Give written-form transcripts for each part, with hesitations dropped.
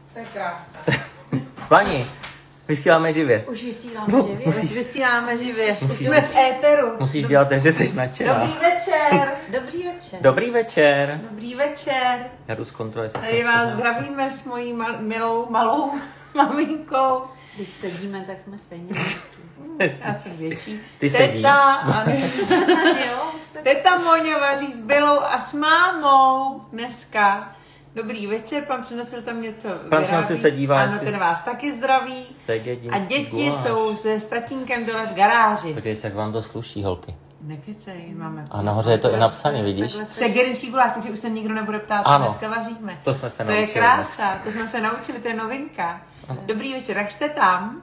To je krása. Vani, vysíláme živě. Už vysíláme živě. Už vysíláme živě. Už jsme v éteru. Musíš dělat, že jsi nadšená. Dobrý večer. Dobrý večer. Dobrý večer. Dobrý večer. Já jdu zkontrolovat, jestli Tady jsem vás poznal. zdravíme s mojí milou malou maminkou. Když sedíme, tak jsme stejně. Já jsem větší. Ty sedíš. Teta Moňa vaří s Bylou a s mámou dneska. Dobrý večer, pan přenosil tam něco. Pan přenosil se dívá, ano, ten vás taky zdraví. A děti jsou se tatínkem dole v garáži. Podívej se, jak vám to sluší, holky. Nekecej, máme. A nahoře je to i napsané, vidíš? Segerinský guláš, takže už se nikdo nebude ptát, co Ano. dneska vaříme. To jsme se To je naučili krása, to jsme se naučili, to je novinka. Ano. Dobrý večer, jak jste tam?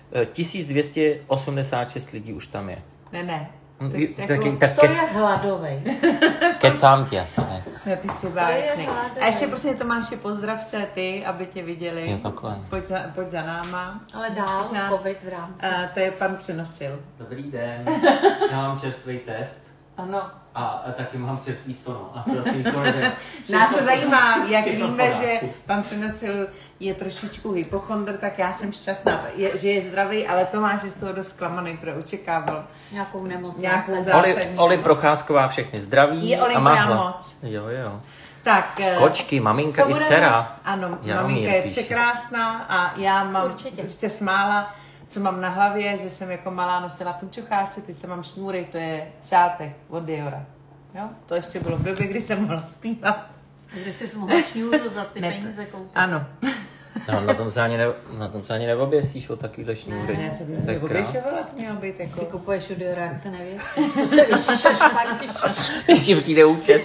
1286 lidí už tam je. Ne. To je hladovej. Kecám ti asi, ne? No, ty jsi báječný. A ještě prostě Tomáši, pozdrav se ty, aby tě viděli. Jo, takhle. Pojď za náma. Ale dál, Prosím nás. covid v rámci. To je pan přenosil. Dobrý den, já mám čerstvý test Ano. a taky mám čerstvý sono. A to asi nikoho nevěděl. Nás to zajímá, jak všechno v víme, pořádku. že pan přenosil je trošičku hypochondr, tak já jsem šťastná, že je zdravý, ale Tomáš je z toho dost zklamaný, protože očekával Nějakou nemoc. nějakou Oli zásadní nemoc. Procházková všechny zdraví. Je a má Olympia hlavu. moc. Jo. Tak, Kočky, maminka co i budeme- dcera. Ano, Jaromír maminka je píše. překrásná a já mám, Určitě. když se smála, co mám na hlavě, že jsem jako malá nosila punčocháče, teď to mám šňůry, to je šátek od Diora. Jo? To ještě bylo v době, kdy jsem mohla zpívat. Kde jsi mohla šňůru za ty Ne, peníze koupit. Ano. No, na tom se ani neoběsíš o takovýhle šňůry. Ne, co bys To si je krás. oběšovala, to mělo být Si jako... kupuješ u Diora, jak se neví. To se vyšíš až pak, Ještě přijde účet.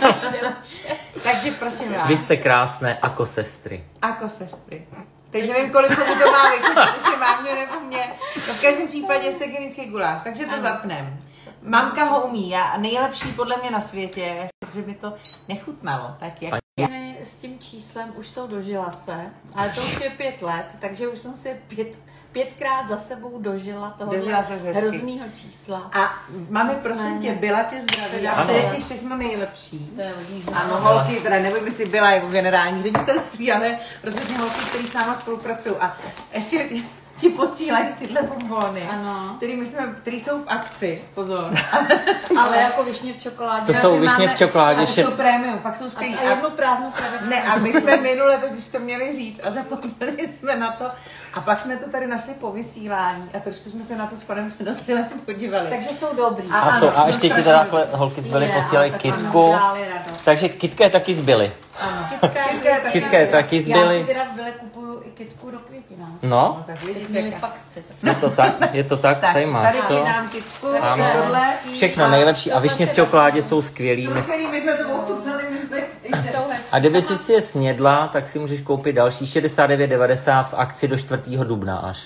Takže prosím vás, Vy jste krásné jako sestry. jako sestry. Teď nevím, kolik komu to má vykupat, jestli mám mě nebo mě. No v každém případě je segenický guláš, takže to zapnem. Mamka ho umí a nejlepší podle mě na světě, protože mi to nechutnalo. Tak jak... S tím číslem už jsou dožila se, ale to už je 5 let, takže už jsem si pětkrát za sebou dožila toho Dožila ses hezky. hroznýho čísla. A mami, prosím tě, byla tě zdraví a Ano. přeje ti všechno nejlepší. To je hodně Ano, holky, teda nevím, jestli byla jako generální ředitelství, ale prostě holky, který s náma spolupracují. A ještě ti posílají tyhle bombony, Ano. který jsou v akci, pozor. Ale jako višně v čokoládě. To jsou My višně máme- v čokoládě, ale že- jsou prémium, fakt jsou skvělý. A jednu prázdnou krabičku. Ne, a my jsme minule totiž to měli říct a zapomněli jsme na to. A pak jsme to tady našli po vysílání a trošku jsme se na to s panem přenosili podívali. Takže jsou dobrý. A- A ano, ještě jsou ti strašně teda dobrý. holky zbyly, Je, posílali a tak kitku. ano, dělali radost. Takže kitka je taky zbyly. Kitka je taky Já zbyly. si teda v Byle kupuju i kytku do květin. No, Tak Teď vidíš, měli jaká. fakci. je to tak, Tak, tady máš tady to. dám kytku, Ano. tohle. Všechno nejlepší a višně v čokoládě jsou skvělý. My jsme to ochutnali, my jsme... A kdyby si je snědla, tak si můžeš koupit další 69,90 v akci do 4. dubna až.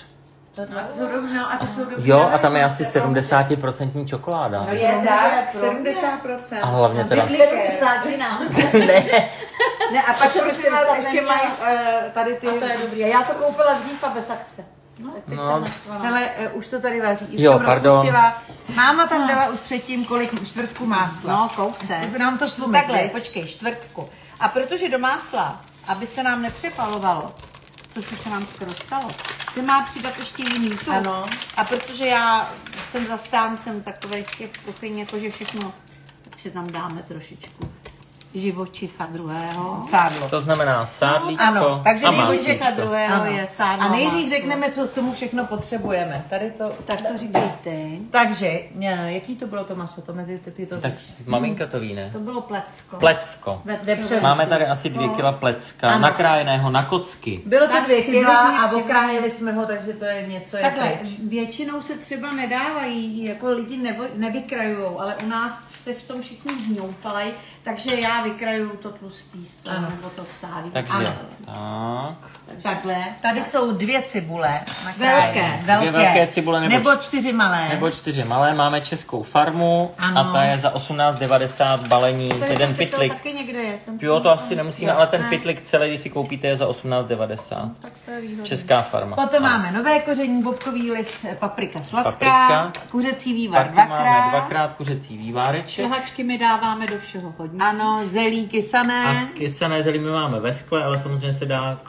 Jo, a tam je asi 70% čokoláda. No je tak, 70%. A hlavně teda... 70 nám. Ne, a pak prosím vás, ještě mají tady ty... A to je dobrý. A já to koupila dřív a bez akce. Tak teď No. jsem naštvaná. Hele, už to tady vaří. Už Jo, jsem pardon. rozpustila. Máma tam dala už předtím čtvrtku másla. No, kousek. Nám to slumit, Takhle, viď? počkej, čtvrtku. A protože do másla, aby se nám nepřepalovalo, což už se nám skoro stalo, se má přidat ještě jiný tuk. Ano. A protože já jsem zastáncem takových těch kuchyň, jakože všechno, takže tam dáme trošičku živočicha druhého. Sádlo. To znamená sádlíčko Ano, takže a nejdřív Živočicha másličko. druhého Ano. je sádlo. A nejdřív máslo. řekneme, co k tomu všechno potřebujeme. Tady to... Tak to říkej ty. Takže, jaký to bylo to maso? To ty to... Tak maminka to ví, ne? To bylo plecko. Plecko. Vepřové. Máme tady asi 2 kila plecka, Ano. nakrájeného na kocky. Bylo to Tak 2 si kila vyloženě a přibližně- okrájeli jsme ho, takže to je něco je Takhle, pryč. většinou se třeba nedávají, jako lidi nevykrajujou, ale u nás se v tom všichni hňoupají, takže já vykrajuju to tlustý z toho, Ano. nebo to sálí. Takže, Ano. tak. Takhle, tady jsou 2 cibule. Velké. Velké. 2 velké cibule Nebo 4 malé. Nebo 4 malé, máme českou farmu Ano. a ta je za 18,90 balení, To je jeden to pitlik. taky někde je. Ten Jo, to asi nemusíme, Jo, ale ten ne. pitlik celý, když si koupíte, je za 18,90. Tak to je výhodné. Česká farma. Potom Ano. máme nové koření, bobkový list, paprika sladká, Paprika. kuřecí vývar Taky máme dvakrát. 2x kuřecí výváreček. Šlehačky my dáváme do všeho hodně. Ano, zelí kysané. A kysané zelí my máme ve skle, ale samozřejmě se dá klever Jo, pořídit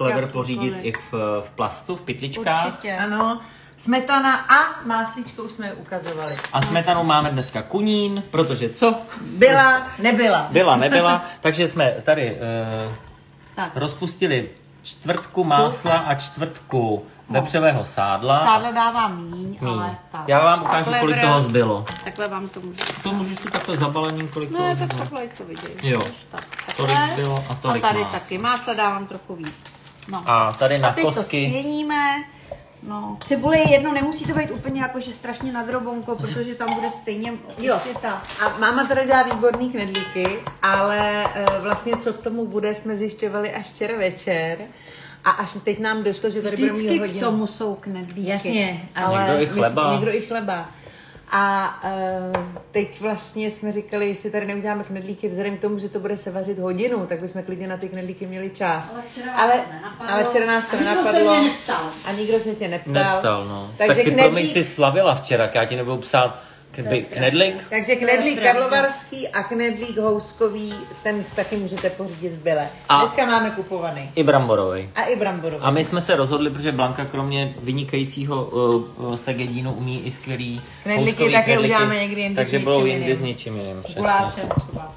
pořídit i v plastu, v pytličkách. Určitě. Ano, smetana a máslíčko už jsme ukazovali. A smetanu máme dneska kunín, protože co? Byla, nebyla. Byla, nebyla, takže jsme tady Tak. rozpustili čtvrtku másla a čtvrtku vepřového sádla. Sádle dávám míň, ale tak. Já vám ukážu, Takhle kolik vrát. toho zbylo. Takhle vám to můžu. To můžeš tu takhle zabalením, kolik toho No, tak zbylo. takhle to vidějí. Jo. Tak, Tolik takhle. bylo a tolik tady másla. taky. Másla dávám trochu víc. No. A tady na A teď to kosky. spěníme. No, cibule je jedno, nemusí to být úplně jakože strašně na drobonko, protože tam bude stejně ta. A máma teda dělá výborný knedlíky, ale vlastně co k tomu bude, jsme zjišťovali až včera večer. A až teď nám došlo, že tady budeme mít Vždycky hodinu. k tomu jsou knedlíky. Jasně, ale Někdo i chleba. Někdo i chleba. A teď vlastně jsme říkali, jestli tady neuděláme knedlíky vzhledem k tomu, že to bude se vařit hodinu, tak bychom klidně na ty knedlíky měli čas. Ale včera nás to nenapadlo. A nikdo se tě neptal. No. Takže Tak ty knedlík- promiň si slavila včera, já ti nebudu psát knedlík. Takže knedlík karlovarský a knedlík houskový, ten taky můžete pořídit v Bile. A- Dneska máme kupovaný. I bramborový. A i bramborový. A my jsme se rozhodli, protože Blanka kromě vynikajícího segedínu umí i skvělý Knedlíky houskový také knedlíky, uděláme někdy jindy takže s budou něčím jindy jiným. s něčím jiným. Přesně. Gulášem třeba.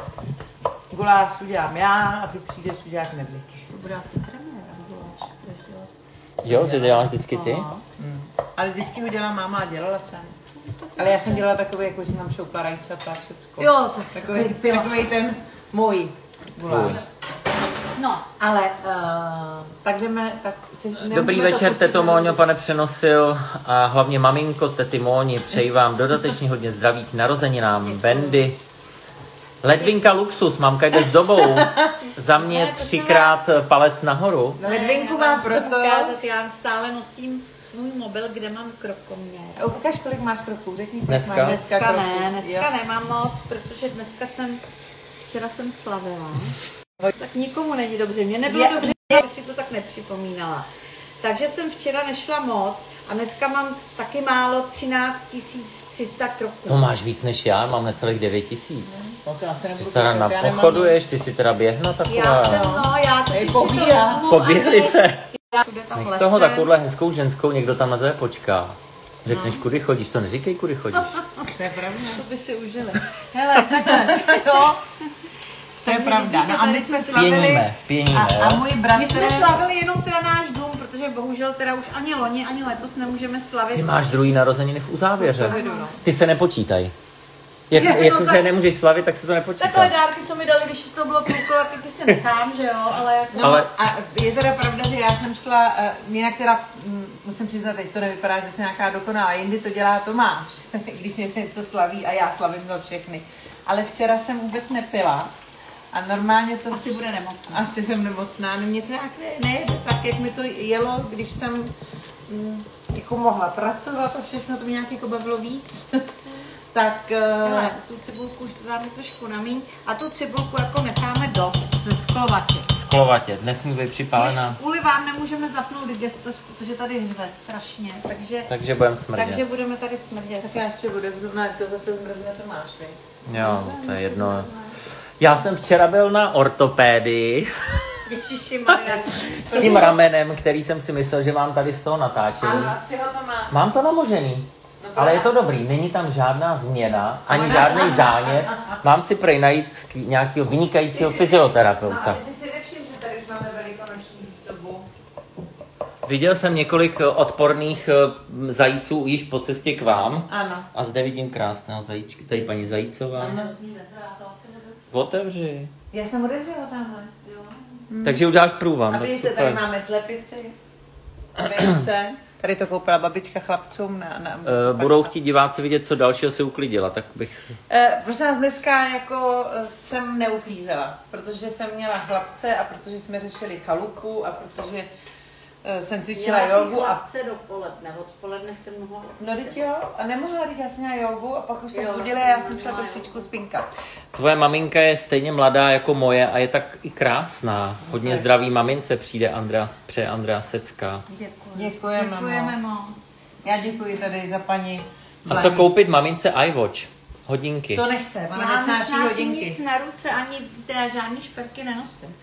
Guláš udělám já a ty přijdeš udělat knedlíky. To bude asi premiéra, guláš. Jo, že děláš vždycky ty? Ale vždycky ho dělá máma a dělala jsem. Ale já jsem dělala takový, jako jsem tam šoupla rajčata a všecko. Jo, tak Takový ten můj guláš. Tvůj. No, Ale tak jdeme, tak... Dobrý večer, teto Móňo, pane Přenosil a hlavně maminko, tety Móni, přeji vám dodatečně hodně zdraví k narozeninám. Bendy. Ledvinka luxus, mamka jde s dobou. Za mě 3krát palec nahoru. Ledvinku mám proto... ukázat, já stále nosím svůj mobil, kde mám krokoměr. Ukaž, kolik máš kroků, řekni, kolik Dneska? máš Dneska kroků. ne, dneska Jo. nemám moc, protože včera jsem slavila. Tak nikomu není dobře, mě nebylo dobře, abych si to tak nepřipomínala. Takže jsem včera nešla moc a dneska mám taky málo 13 300 kroků. To máš víc než já, mám necelých 9 000. No to asi Ty nebudu teda koukat, já nemám napochoduješ, ty si teda běhna Já jsem, taková. já totiž si to pobíhá. vezmu Po a běhlice. všude tam Nech lesem. toho takovouhle hezkou ženskou, někdo tam na tebe počká. Řekneš, kudy chodíš, to neříkej, kudy chodíš. To je pravda. To by si užili. Hele, takhle, jo. To je pravda. No a my jsme slavili... Pěníme, A jo? můj My bratr... jsme slavili jenom teda náš dům, protože bohužel teda už ani loni, ani letos nemůžeme slavit. Ty máš druhý narozeniny v uzávěře. No. Ty se nepočítaj. Jak, No, jak tak- nemůžeš slavit, tak se to nepočítá. Takové dárky, co mi dali, když to bylo půlko, ty si nechám, že jo, ale jako... No Ale- a je teda pravda, že já jsem šla, jinak teda musím přiznat, teď to nevypadá, že jsem nějaká dokonalá, jindy to dělá Tomáš, když něco slaví a já slavím za všechny. Ale včera jsem vůbec nepila a normálně to... Asi bude nemocná. Asi jsem nemocná, no mě to nějak nejede tak, jak mi to jelo, když jsem jako mohla pracovat a všechno, to mě nějak jako bavilo víc. Tak... Hele, tu cibulku už dáme trošku na míň a tu cibulku jako necháme dost ze sklovatě. Sklovatě, nesmí být připálená, Kvůli vám nemůžeme zapnout digestos, protože tady řve strašně, takže budeme smrdět. takže budeme tady smrdět. tak já ještě budu zrovna, to zase zmrzne Tomáš, viď? Jo, to je jedno. Já jsem včera byl na ortopédii Ježišimarja. s tím ramenem, který jsem si myslel, že mám tady z toho natáčení. Ano, a z čeho to má? Mám to namožený. Ale je to dobrý, není tam žádná změna, ani žádný zánět. Mám si prej najít nějakého vynikajícího fyzioterapeuta. Ale jsi si nevšiml, že tady už máme velikonoční výzdobu. Viděl jsem několik odporných zajíců již po cestě k vám. Ano. A zde vidím krásného zajíčka. Tady paní Zajícová. Otevři. Já jsem odevřela tamhle. Takže uděláš průvan. A tak vidíte, super. tady máme slepici, vejce. Tady to koupila babička chlapcům na Budou chtít diváci vidět, co dalšího si uklidila, tak bych... Prosím nás, dneska jako jsem neuklízela, protože jsem měla chlapce a protože jsme řešili chalupu a protože jsem cvičila jogu a... chlapce dopoledne, odpoledne jsem mohla... No teď jo, a nemohla, teď já jsem měla jogu a pak už se zbudila a já jsem šla trošičku spinkat. Tvoje maminka je stejně mladá jako moje a je tak i krásná. Hodně zdraví mamince přijde Andrea Secká. Děkujeme moc. Já děkuji tady za paní A co koupit mamince iWatch? Hodinky. To nechce, ona Já nesnáší nesnáším hodinky. nic na ruce, ani teda žádný šperky nenosím.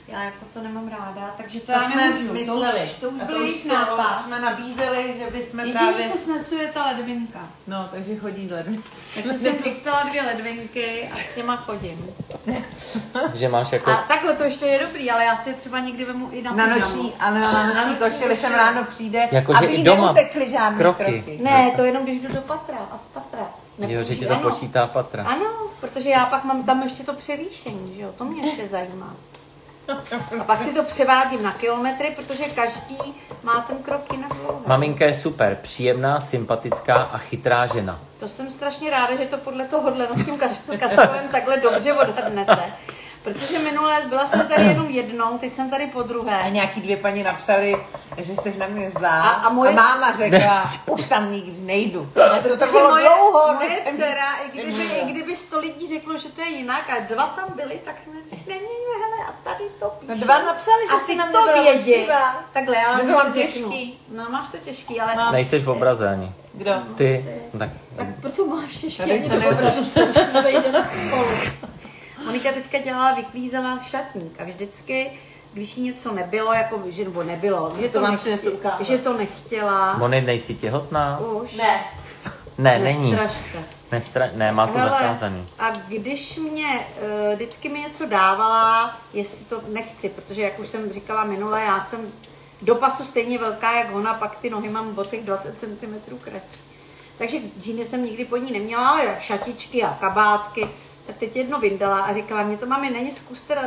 Já jako to nemám ráda, takže to To já jsme nemůžu. mysleli. To už A to byl už jejich nápad. jsme nabízeli, že bychom Jediné, právě... co snesu, je ta ledvinka. No, takže chodí ledvin. Takže jsem dostala 2 ledvinky a s těma chodím. Že máš jako... A takhle to ještě je dobrý, ale já si je třeba někdy vemu i na Na pyžamu. noční, ale na noční košili sem ráno přijde, Jakože aby i jí doma neutekly žádný kroky. Ne, to jenom když jdu do patra a z patra. Jo, že ti to Ano. počítá patra. Ano, protože já pak mám tam ještě to převýšení, že jo, to mě ještě zajímá. A pak si to převádím na kilometry, protože každý má ten krok jinak dlouhý. Maminka je super, příjemná, sympatická a chytrá žena. To jsem strašně ráda, že to podle tohohle s tím Kastovem takhle dobře odhadnete. Protože minule byla jsem tady jenom jednou, teď jsem tady po A druhé. nějaký 2 paní napsali, že se na mě zdá. A moje- a máma řekla, už tam nikdy nejdu. To Protože bylo dlouho, moje než jsem- dcera, i kdyby 100 lidí řeklo, že to je jinak a 2 tam byli, tak hned nemění, hele, a tady to píše. No 2 napsali, že Asi si na mě to byla vědí. ošklivá. Takhle, já vám To mám něco řeknu. těžký. No, máš to těžký, ale... No. Nejseš v obraze ani. Kdo? Ty, tak Tak proto máš ještě Tady ani to do obrazu se jdeme spolu. Monika teďka vyklízela šatník a vždycky, když jí něco nebylo, jako, že, nebo nebylo, že to, vám přinesu ukázat. že to nechtěla, Moni, nejsi těhotná? už, Ne. Ne, není. nestraš se. Ne, má to Hele, zakázaný. a když mě, vždycky mi něco dávala, jestli to nechci, protože jak už jsem říkala minule, já jsem do pasu stejně velká jak ona, pak ty nohy mám o těch 20 cm kratší. Takže džíny jsem nikdy pod ní neměla, ale šatičky a kabátky. Tak teď jedno vyndala a říkala, mě to mami není, zkus teda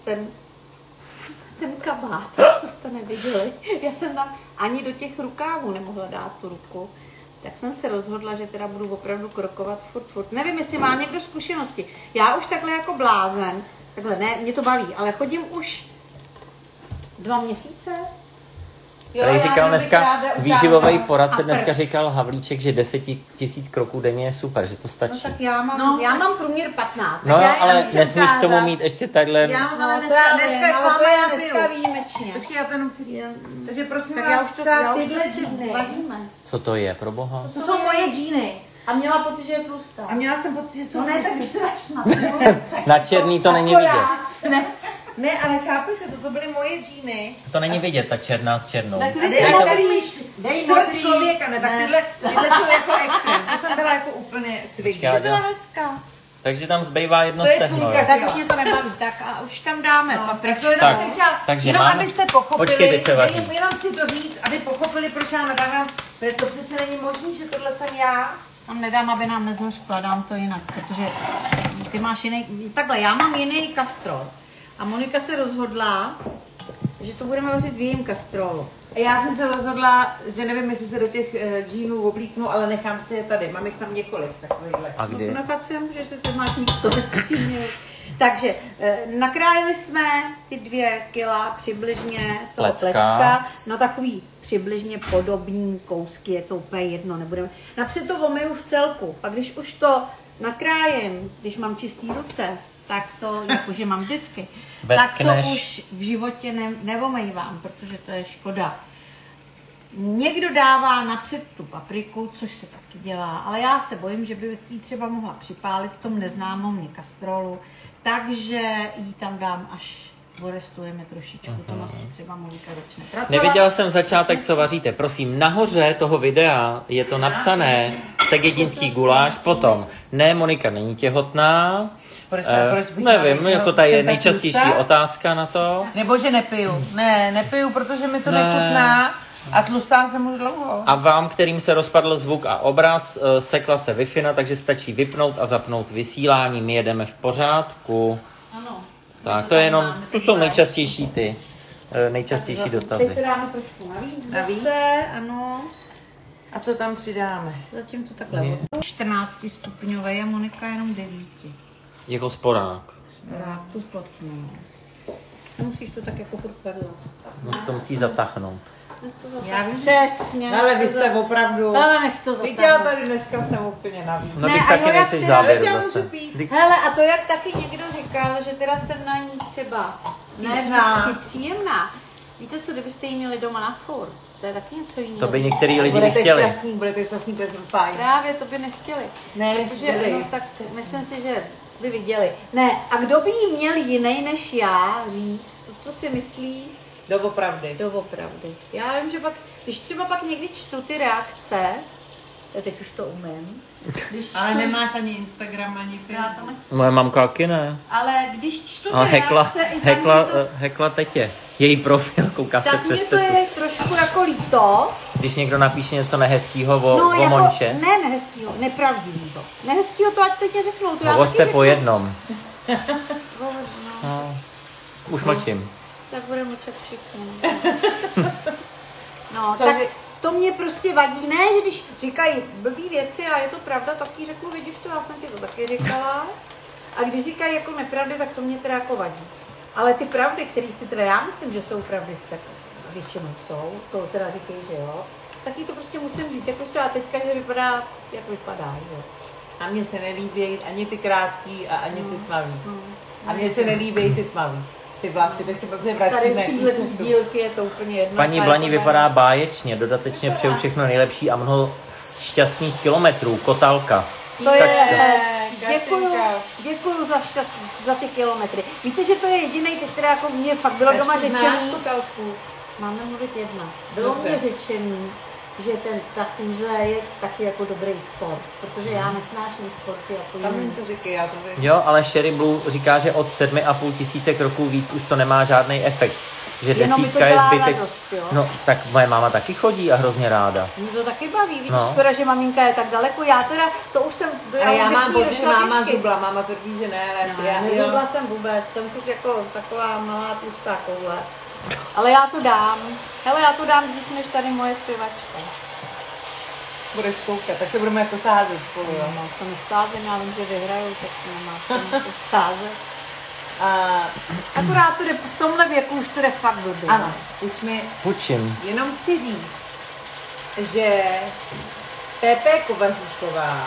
ten kabát, to jste neviděli. Já jsem tam ani do těch rukávů nemohla dát tu ruku. Tak jsem se rozhodla, že teda budu opravdu krokovat furt. Nevím, jestli má někdo zkušenosti. Já už takhle jako blázen, takhle ne, mě to baví, ale chodím už 2 měsíce. Tady říkal dneska výživový poradce, A dneska proč? říkal Havlíček, že 10 000 kroků denně je super, že to No stačí. tak já mám průměr 15. No, já ale chci nesmíš k tomu ukázat. mít ještě takhle... Já No, ale to dneska, já dneska vím, je ale to svatá, je já dneska piju. výjimečně. Počkej, já to jenom chci říct. Takže prosím Tak vás, já už třeba to tyhle teď dny, vaříme. Co to je, pro boha? to jsou moje džíny. A měla pocit, že je tlustá. A měla jsem pocit, že jsou No ne, tak tlustý. strašná. Na černý to není vidět. Ne, ale chápete, to byly moje džíny. To není vidět, ta černá s černou. Tak A dej dej na tady dej čtvrt na člověka, ne, tak tyhle jsou jako extrém. To jsem byla jako úplně twig. Já To byla dělám. dneska. Takže tam zbývá jedno To je stehno. půlka. jo. Tak už mě to nebaví, tak a už tam dáme Tak papriku. to jenom Tak, jsem chtěla, takže jenom máme- abyste pochopili, Počkej, teď se vaří. jenom chci to říct, aby pochopili, proč já nadávám, protože to přece není možný, že tohle jsem já. Tam nedám, aby nám nezhořkla, dám to jinak, protože ty máš jiný, takhle, já mám jiný kastrol. A Monika se rozhodla, že to budeme vařit v jejím kastrolu. A já jsem se rozhodla, že nevím, jestli se do těch džínů oblíknu, ale nechám si je tady. Mám jich tam několik takovýchhle. A kdy? Nechat si, že se máš mít to ve skříně. Takže nakrájeli jsme ty 2 kila přibližně toho plecka na takový přibližně podobný kousky, je to úplně jedno, nebudeme. Napřed to omyju v celku, a když už to nakrájem, když mám čistý ruce, tak to, jakože mám vždycky, tak to Vetkneš. už v životě neomejvám, protože to je škoda. Někdo dává napřed tu papriku, což se taky dělá, ale já se bojím, že bych ji třeba mohla připálit v tom neznámom mě kastrolu, takže ji tam dám, až orestujeme trošičku, to asi třeba Monika začne pracovat. Neviděla jsem začátek, co vaříte. Prosím, nahoře toho videa je to napsané segedinský guláš, potom ne, Monika není těhotná. Proč bych Nevím, já jako ta je jsem tak nejčastější tlustá? otázka na to. Nebo že nepiju. Ne, nepiju, protože mi to Ne. nechutná a tlustá jsem už dlouho. A vám, kterým se rozpadl zvuk a obraz, sekla se Wi-Fi, takže stačí vypnout a zapnout vysílání. My jedeme v pořádku. Ano. Tak, to je jenom, to jsou nejčastější Teď dotazy. to dáme trošku navíc Navíc? zase, ano. A co tam přidáme? Zatím to takhle od 14 stupňové a Monika jenom 9. Jako sporák. Rád tu plotnou. Musíš to tak jako furt padlat. No, to musí zatáhnout. Já vím, Přesně. ale vy jste opravdu... Ale nech to Víte, já zatáhnout. tady dneska jsem úplně navíc. No, Ne, teď a taky jo, jak nejseš ty- záběr já zase. můžu pít. Teď- Hele, a to jak taky někdo říkal, že teda jsem na ní třeba Přísná. ne vždycky příjemná. Víte co, kdybyste ji měli doma na furt, to je taky něco jiného. To by některý lidi Budete nechtěli. šťastný, budete šťastný, to je fajn. Právě to by nechtěli. Ne, Protože, no, tak myslím si, že by viděli. Ne, a kdo by jí měl jiný než já říct, to, co si myslí, Doopravdy. doopravdy. Já vím, že pak, když třeba pak někdy čtu ty reakce, teď už to umím, když čtu, Ale nemáš ani Instagram, ani já Facebook. to nechci. Moje mamka taky ne. Ale když čtu ty Ale reakce, i tam mě to, hekla tetě. Její profil, kouká se tak přes mě to tetu. je trošku jako líto. Když někdo napíše něco nehezkýho o jako, Monče, ne nehezkýho, nepravdivýho. Nehezkýho to ať teď řeknou, to já hovořte taky po řeknu. jednom. No, No, už mlčím. tak bude mlčet všichni. No, Co tak vy- to mě prostě vadí. Ne, že když říkají blbý věci a je to pravda, tak jí řeknu, vidíš to, já jsem ti to taky říkala. A když říkají jako nepravdy, tak to mě teda jako vadí. Ale ty pravdy, které si teda já myslím, že jsou pravdy, tak většinou jsou, to teda říkají, že jo, tak jí to prostě musím říct, jako třeba teďka, že vypadá, jak vypadá, že jo. A mně se nelíbí ani ty krátký a ani ty tmavý. A mně se nelíbí ty tmavý. Ty vlasy, tak se pak Tady vracíme v k téhle času. dílky je to úplně jedno. Paní Ta Blaní jako vypadá báječně, dodatečně přeju všechno nejlepší a mnoho šťastných kilometrů, Kotálka. To je, Kačenka. děkuju za ty kilometry. Víte, že to je jediný, teď teda jako mě fakt bylo doma řečený. Máme mluvit jedna. Bylo Dobře. mě řečený, že ta kůze je taky jako dobrý sport, protože já nesnáším sporty jako Tam jiný. mi to říkají, já to vím. Jo, ale Sherry Blue říká, že od 7,5 tisíce kroků víc už to nemá žádný efekt. Že Jenom mi to desítka je dělá zbytek. radost, jo. No, tak moje máma taky chodí a hrozně ráda. Mě to taky baví, vidíš, No. škoda, že maminka je tak daleko, já teda, to už jsem... A já už mám bych jí pocit, že došla máma pěšky. zubla, máma tvrdí, že ne, ale já, Nezubla jsem vůbec, jsem furt jako taková malá tlustá koule. Ale já to dám. Hele, já to dám dřív, než tady moje zpěvačka. budeš koukat, tak se budeme jako sázet spolu, jo. No, se nesázím, já vím, že vyhraju, tak nemá cenu to sázet. A, Akorát to jde, v tomhle věku už to jde fakt blbě. ano, už mi Učím. jenom chci říct, že P.P. Kovaříková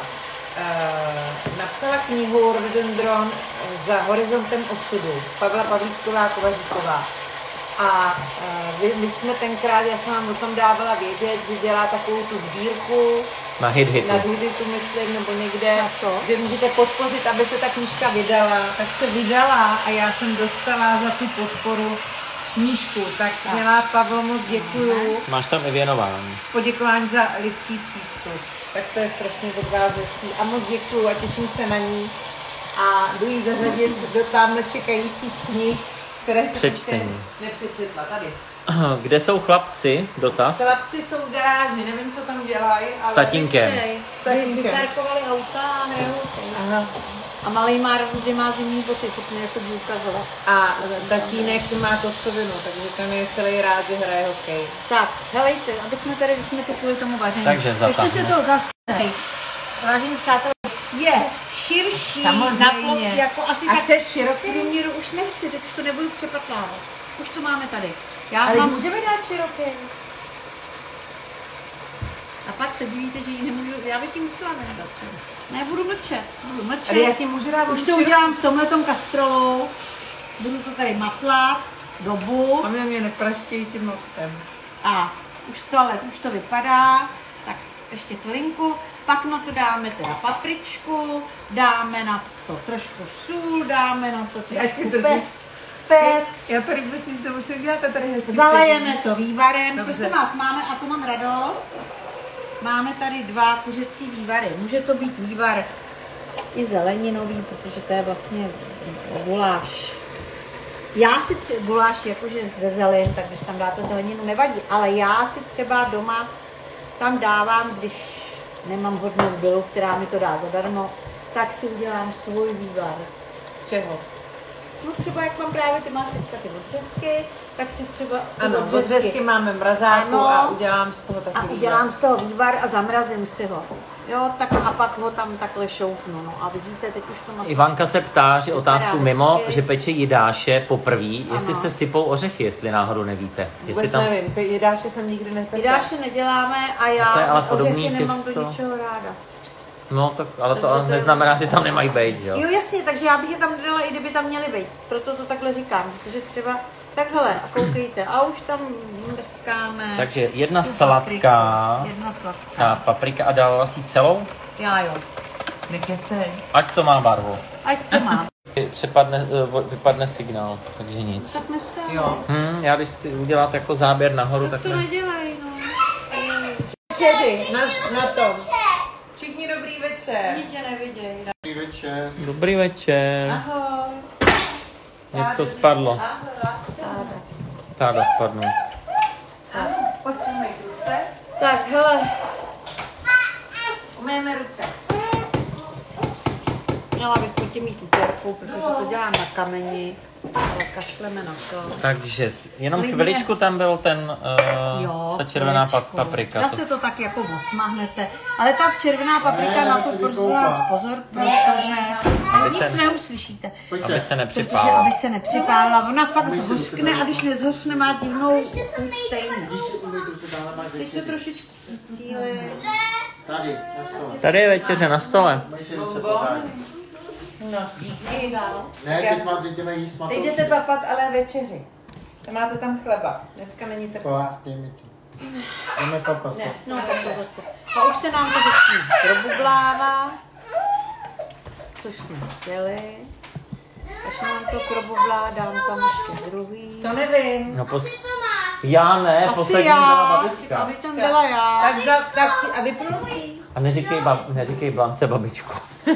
napsala knihu Rhododendron za horizontem osudu. Pavla Pavlíčková Kovaříková. A my jsme tenkrát, já jsem vám o tom dávala vědět, že dělá takovou tu sbírku Na hitu. na Hitu, myslím, nebo někde, Na co? že můžete podpořit, aby se ta knížka vydala. Tak se vydala a já jsem dostala za tu podporu knížku. Tak milá Pavlo, moc děkuju. Máš tam i věnování. Poděkování za lidský přístup. Tak to je strašně od vás hezký. A moc děkuju a těším se na ní. A jdu jí zařadit do tamhle čekajících knih, které jsem Přečtení. ještě nepřečetla. Tady. Kde jsou chlapci? Dotaz. Chlapci jsou v garáži, nevím, co tam dělají, ale... S tatínkem. Vyparkovali auta a hrajou. Aha. A malej má radost, že má zimní boty, to mě jako ukazovat. A tatínek má kocovinu, takže ten je celý rád, že hraje hokej. Tak, helejte, aby jsme tady, když jsme tu kvůli tomu vaření. Takže ještě se zatáhne. to zase. Vážení přátelé, je širší Samozřejmě. na plot, jako asi A tak chceš široký? průměru už nechci, teď už to nebudu přepatlávat. Už to máme tady. Já Ale mám, můžeme dát široký. a pak se divíte, že ji nemůžu, já bych ji musela nedat. Ne, budu mlčet, Ale já ti můžu dát Už to udělám v tomhletom kastrolou, budu to tady matlat, dobu. A mě nepraštějí tím noktem. A už to vypadá, tak ještě chvilinku, pak na to dáme teda papričku, dáme na to trošku sůl, dáme na to Já ti trošku držím. pepř, Já tady vůbec nic nemusím dělat a tady hezky zalejeme to vývarem, Dobře. prosím vás, máme, a to mám radost, máme tady 2 kuřecí vývary, může to být vývar i zeleninový, protože to je vlastně guláš. Já si třeba, guláš jakože ze zelin, tak když tam dáte zeleninu, nevadí, ale já si třeba doma tam dávám, když nemám hodnou bylu, která mi to dá zadarmo, tak si udělám svůj vývar. Z čeho? No třeba jak mám právě, ty máš teďka ty odřezky, tak si třeba ty Ano, odřezky máme v mrazáku Ano. a udělám z toho taky a udělám z toho vývar a zamrazím si ho. Jo, tak a pak ho tam takhle šoupnu. No a vidíte, teď už to na Ivanka se ptá, že otázku Vypadá mimo, hezky. že peče jidáše poprvé, jestli Ano. se sypou ořechy, jestli náhodou nevíte. Jestli Vůbec tam... nevím, jedáše jsem nikdy nepekla. Jidáše neděláme a já To je ale podobný ořechy nemám těsto. do ničeho ráda. No, tak, ale to Takže to je- neznamená, že tam nemají být, že Jo, jo? jasně, takže já bych je tam dala, i kdyby tam měly být. Proto to takhle říkám, protože třeba takhle, a koukejte, a už tam mrskáme. Takže jedna tu sladká papriku. Jedna sladká. a paprika a dala si celou? Já jo. Nekecej. Ať to má barvu. Ať to má. Vypadne signál, takže nic. Tak nestává. Jo. Já když ty uděláte jako záběr nahoru, tak To ne. nedělej, no. Večeři, na tom. Všichni dobrý večer. Nikde neviděj. Dobrý večer. Dobrý večer. Ahoj. Něco spadlo. Táda spadnou. Pojď si umýt ruce. Tak, hele. Umyjeme ruce. Měla bych proti mít úterku, protože to dělám na kameni. Ale kašleme na to. Takže jenom Klidně. chviličku tam byl ten, ta červená chviličku. paprika. Zase to tak jako osmahnete. Ale ta červená paprika na to prosím vás pozor, protože nic se- neuslyšíte. Aby se Protože nepřipálila. aby se nepřipálila. Ona fakt zhořkne a když nezhořkne, má divnou chuť stejně. Teď to trošičku zesílit. Tady, na stole. Tady je večeře na stole. Myj si ruce pořádně. No, díky. Ne, teď jdeme jíst Teď jdete papat, ale večeři. Máte tam chleba. Dneska není taková. Fakt, dej mi to. Jdeme papat. Ne. No tak to zase. A už se nám to začne probublávat. Což jsme chtěli. Až nám to probublá, dám tam ještě druhý. To nevím. No já ne, Asi poslední já, byla babička. aby jsem byla já. Tak a vypnusí. A neříkej Blance babičku.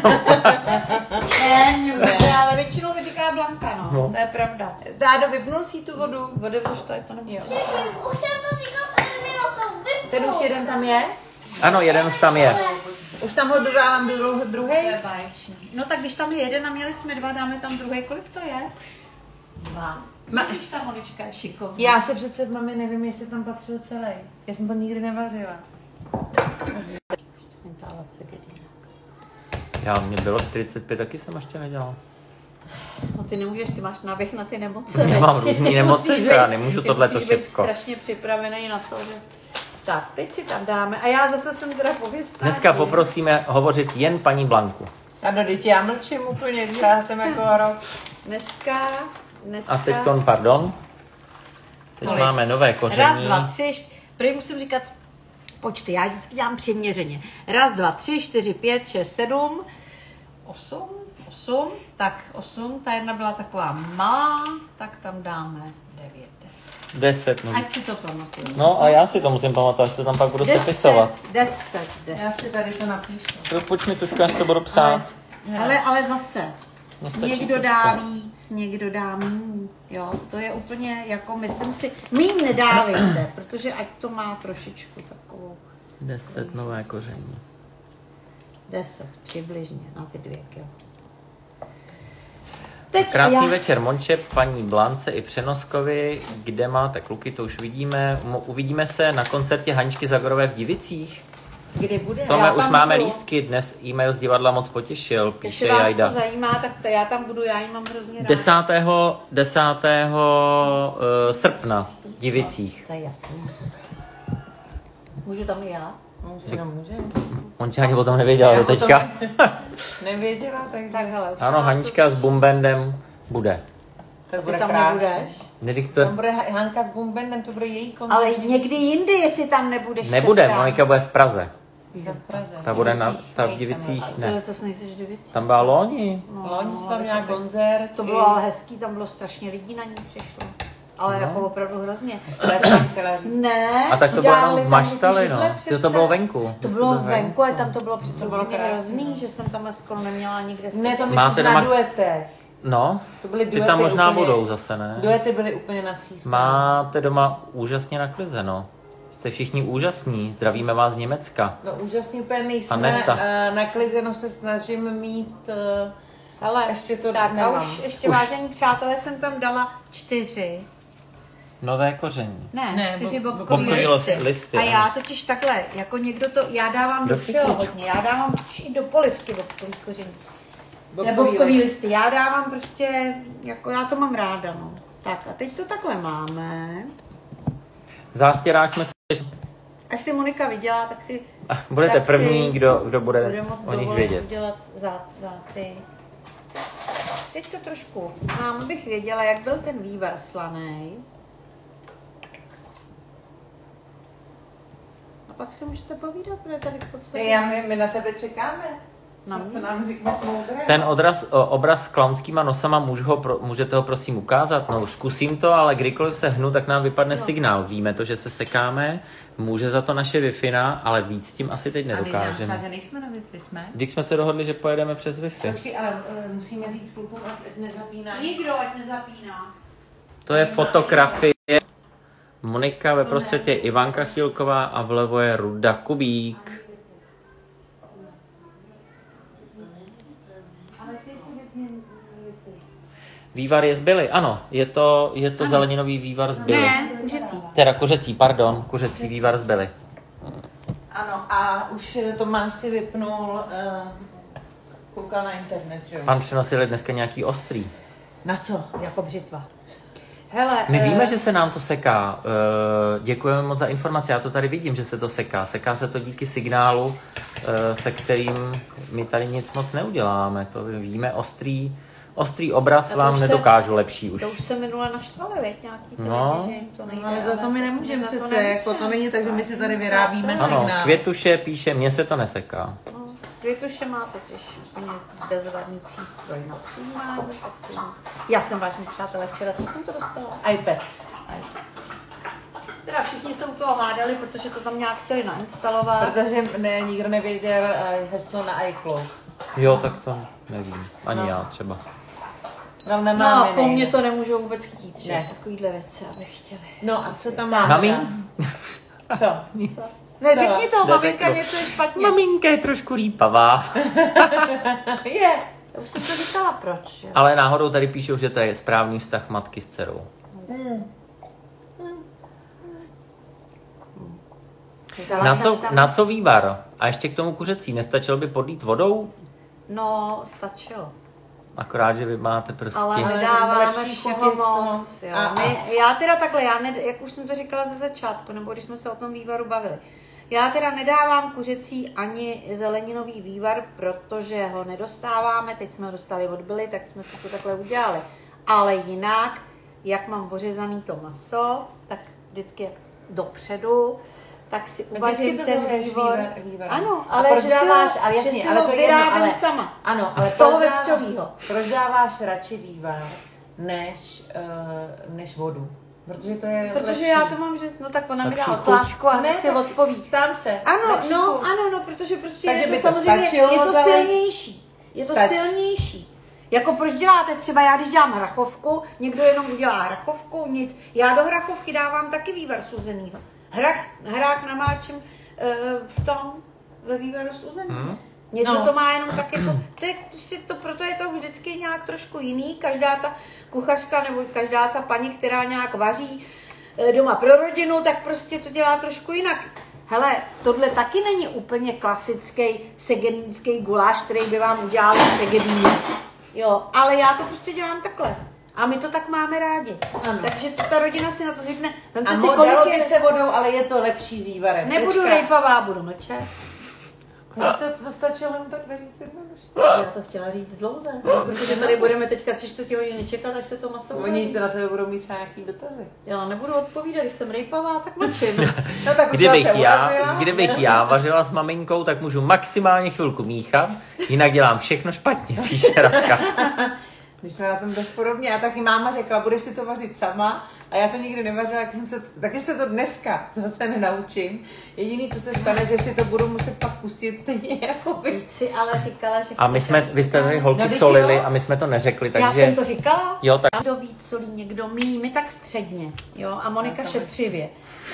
Ne, mě, ale většinou mi říká Blanka, no. To je pravda. Tádo, vypnusí tu vodu. Otevřeš to, je to nemusí. Už jsem to říkal před minutou. Ten už jeden tam je. Ano, jeden už tam je. Už tam ho dodávám druhý. To je báječný. No tak když tam je jeden a měli jsme dva, dáme tam druhý, kolik to je? Dva. Vidíš, ta Monička je šikovná. Já se přece mami nevím, jestli tam patřil celý. Já jsem to nikdy nevařila. Mě bylo 45, taky jsem ještě nedělal. No ty nemůžeš, ty máš náběh na ty nemoce. Já mám veď? různý Ty nemoce, musíš že já být- nemůžu ty tohleto musíš být všecko. strašně připravený na to, že... Tak, teď si tam dáme. A já zase jsem teda pověstná. Dneska poprosíme hovořit jen paní Blanku. Ano, děti, já mlčím úplně, já jsem jako rok. Dneska... A teď pardon. Teď Kolik? máme nové koření. Raz, dva, tři, první musím říkat počty, já vždycky dělám přiměřeně. Raz, dva, tři, 4, 5, 6, 7, 8, tak 8, ta jedna byla taková malá, tak tam dáme 9, 10. 10, no. Ať si to pamatuju. No a já si to musím pamatovat, až to tam pak budu sepisovat. 10. Já si tady to napíšu. Pojď mi tušku, až to budu psát. Ale zase, Nestačí někdo trošku. dá víc, někdo dá míň, jo, to je úplně jako, myslím si, míň nedávejte, protože ať to má trošičku takovou 10 nové koření. 10, přibližně, na ty 2 kilo. Teď Krásný já- večer, Monče, paní Blance i Přenoskovi. Kde máte kluky, to už vidíme. Uvidíme se na koncertě Haničky Zagorové v Divicích. Kdy bude? Tome, Já už tam máme budu. lístky, dnes e-mail z divadla moc potěšil, Když píše vás Jajda. to zajímá, tak to já tam budu, já ji mám hrozně ráda. 10. Srpna v Divicích. To je jasný. Můžu tam i já? Může. Monče ani o tom nevěděla do teďka. Nevěděla, takže Tak hele. už Ano, mám Hanička s Bumbendem bude. to Ty bude tam krásný. nebudeš? Nedik Tam to bude Hanka s Bumbendem, to bude její koncert. Ale někdy jindy, jestli tam nebudeš. nebude, setkat. Monika bude v Praze. v Praze. Ta bude ta v Nejsem Divicích, ale. ne. Letos nejseš Divic. Tam byla loni. Loni jsem tam měla koncert. To bylo ale hezký, tam bylo strašně lidí na ní přišlo. Ale No. jako opravdu hrozně. Ne. A tak to bylo dělali jenom v tam Maštali, ty no. židle přece. To bylo venku. To Že bylo jste byl venku, ale tam to bylo přece bylo úplně krásné. hrozný, že jsem tam skoro neměla nikde Ne, to sedět. Máte myslím doma- na duetech. No, To byly ty duety tam možná úplně, budou zase, ne? Duety byly úplně natřískané. Máte doma úžasně naklizeno. Jste všichni úžasní, zdravíme vás z Německa. No úžasně úplně nejsme. Aneta. Naklizeno se snažím mít... Ale ještě to tak a nemám. už ještě vážení přátelé jsem tam dala 4. Nové koření. Ne, 4 bobkový bobkový listy. listy, A ano. já totiž takhle, jako někdo to, já dávám do Do všeho kytičku. hodně, já dávám i do polivky bobkový koření. Bobkový Ne, bobkový listy. listy, já dávám prostě, jako já to mám ráda, no. Tak a teď to takhle máme. Zástěrák jsme se... Až si Monika viděla, tak si Budete tak první, si kdo bude bude moc o nich dovolit vědět. udělat za ty. Teď to trošku mám, abych věděla, jak byl ten vývar slaný. A pak se můžete povídat, protože tady v podstatě... My na tebe čekáme. Co nám říkáš moudré? Ten obraz s klaunskýma nosama, můžete ho prosím ukázat? No, zkusím to, ale kdykoliv se hnu, tak nám vypadne signál. Víme to, že se sekáme, může za to naše Wi-Fi, ale víc tím asi teď nedokážeme. A že nejsme na Wi-Fi, jsme? Když jsme se dohodli, že pojedeme přes Wi-Fi. Počkej, ale musíme říct klukům, ať nezapínají. Nikdo, ať nezapíná. To je fotografie. Monika, ve prostřed je Ivanka Chilková a vlevo je Ruda Kubík. Vývar je z Billy, ano, je to zeleninový vývar z Billy. Ne, kuřecí. Teda kuřecí vývar z Billy. Ano, a už Tomáš si vypnul, koukal na internet, že jo? Pan přinosil dneska nějaký ostrý. Na co? Jako břitva. Hele, My víme, že se nám to seká. Děkujeme moc za informaci. Já to tady vidím, že se to seká. Seká se to díky signálu, se kterým my tady nic moc neuděláme. To víme, ostrý obraz vám nedokážu lepší už. To už se minule naštvali, věď, nějaký televizi, No. že jim to nejde. Ale za to my nemůžeme za to přece, nemůžeme. jako to není tak, že my si tady vyrábíme Ano, signál. Květuše píše, mně se to neseká. No, Květuše má totiž úplně bezvadný přístroj na přijímání, tak si nic. Já jsem, vážení přátelé, včera, co jsem to dostala? iPad. Teda všichni se u toho hádali, protože to tam nějak chtěli nainstalovat. Protože nikdo nevěděl heslo na iCloud. Jo, tak to nevím. Ani já třeba. No, No nemáme, a po mně to nemůžou vůbec chtít, že? Ne. Takovýhle věci, aby chtěli. No a co tam máme? Mami? Co? Neřekni to, maminka, Neřeknu. něco je špatně. Maminka je trošku lípavá. Je. Já už jsem to říkala, proč. Jo? Ale náhodou tady píšou, že to je správný vztah matky s dcerou. Dala jsem tam- Na co vývar? A ještě k tomu kuřecí. Nestačilo by podlít vodou? No, stačilo. Akorát, že vy máte prostě... Ale Ale nedáváme lepší všeho chutit, no. moc. Jo. A- Já teda takhle, jak už jsem to říkala ze začátku, nebo když jsme se o tom vývaru bavili. Já teda nedávám kuřecí ani zeleninový vývar, protože ho nedostáváme. Teď jsme ho dostali od Billy, tak jsme si to takhle udělali. Ale jinak, jak mám ořezaný to maso, tak vždycky dopředu, tak si uvařím to ten zahraješ vývar. vývar. Ano, A ale proč že dáváš, si ho, ale že jasně, si ale ho to je jedno, vyrábím ale, sama. Ano, ale Z toho proč dáváš- vepřovýho. Proč dáváš radši vývar než vodu? Protože to je Protože lepší. já to mám, že no tak ona mi dá Lepší chuť. otázku a Ne, nechci odpovídat. Ptám se. Ano, Lepší chuť. no, protože prostě Takže je by to to samozřejmě, stačilo je to zalejt? silnější. Je to Stačí. silnější. Jako proč děláte třeba, já když dělám hrachovku, někdo jenom udělá hrachovku, nic. Já do hrachovky dávám taky vývar suzenýho. Hrách namáčím v tom, ve vývaru suzenýho. Někdo No. to má jenom tak jako, proto je to vždycky nějak trošku jiný. Každá ta kuchařka nebo každá ta paní, která nějak vaří doma pro rodinu, tak prostě to dělá trošku jinak. Hele, tohle taky není úplně klasický segedínský guláš, který by vám udělal v Segedíně. Jo, ale já to prostě dělám takhle. A my to tak máme rádi. Ano. Takže ta rodina si na to zvykne. Vemte A si, dalo kolik by je... se vodou, ale je to lepší s vývarem. Nebudu Tečka. rejpavá, budu mlčet. No, to stačilo jen tak říct jednoduše. Já to chtěla říct dlouze. Protože tady budeme teďka 3/4 hodiny čekat, až se to maso Oni uvaří. na to budou mít třeba nějaký dotazy. Já nebudu odpovídat, když jsem rejpavá, tak mlčím. No tak už se Kdybych já vařila s maminkou, tak můžu maximálně chvilku míchat, jinak dělám všechno špatně, píše Radka. My jsme na tom dost podobně. A taky máma řekla, budeš si to vařit sama. A já to nikdy nevařila, taky se to dneska zase nenaučím. Jediný, co se stane, že si to budu muset pak pustit stejně jako vy. Si ale říkala, že A vy jste tady holky No, teď solili jo. a my jsme to neřekli, Já takže... jsem to říkala. Jo, tak Někdo víc solí, někdo míň, my tak středně, jo, a Monika šetřivě.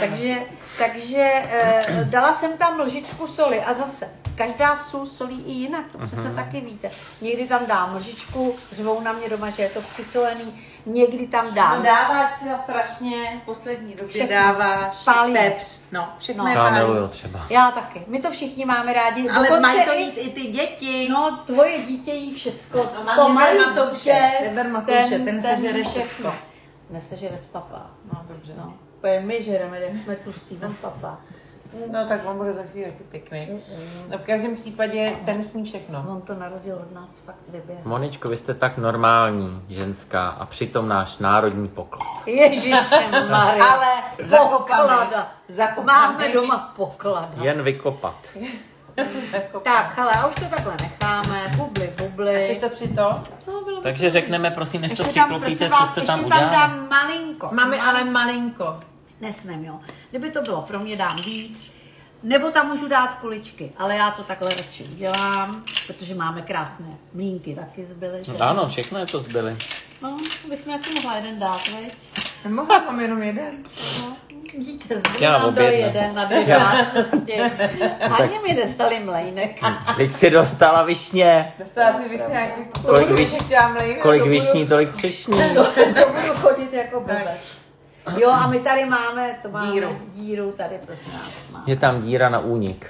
Takže dala jsem tam lžičku soli a zase, každá sůl solí i jinak, to přece taky víte. Někdy tam dám lžičku, řvou na mě doma, že je to přisolený, někdy tam dám. No dáváš třeba strašně, v poslední době Všechno. dáváš Pálí. pepř. No, všechno No. je já pálí. miluju třeba. Já taky, my to všichni máme rádi. Ale Dokonce mají to jíst i ty děti. No, tvoje dítě jí všecko. No, mám to malý Matouše, dítě, neber Matouše, ten sežere všechno. všecko. Nesežere z papa. No, dobře. No, to je my žereme, jak jsme tlustý, on papa. No tak on bude za chvíli taky pěkný. No v každém případě ten sní všechno. On to narodil od nás fakt vyběhl. Moničko, vy jste tak normální ženská a přitom náš národní poklad. Ježišmarja. Ale poklada. zakopaný. Máme doma poklada. Jen vykopat. Tak, hele, a už to takhle necháme. Bubly. Chceš to při to? To bylo Takže řekneme, prosím, než to ještě tam, přiklopíte, prosím co vás, jste tam ještě tam udělali. dám malinko. Máme ale malinko. Nesmím, jo. Kdyby to bylo pro mě, dám víc. Nebo tam můžu dát kuličky, ale já to takhle radši udělám, protože máme krásné mlínky taky zbyly. Že? Ano, všechno je to zbyli. No, bychom jako mohla jeden dát, veď? Nemohla, mám jenom jeden. No, vidíte, zbyl Já nám do obědnu. jeden na 12. Ani mi nedali mlejnek. Teď si dostala višně. Dostala si vyšší nějaký... Kolik višní, tolik třešní. To budu chodit jako blbec. Jo, a my tady máme, to máme díru tady, prosím nás. Máme. Je tam díra na únik.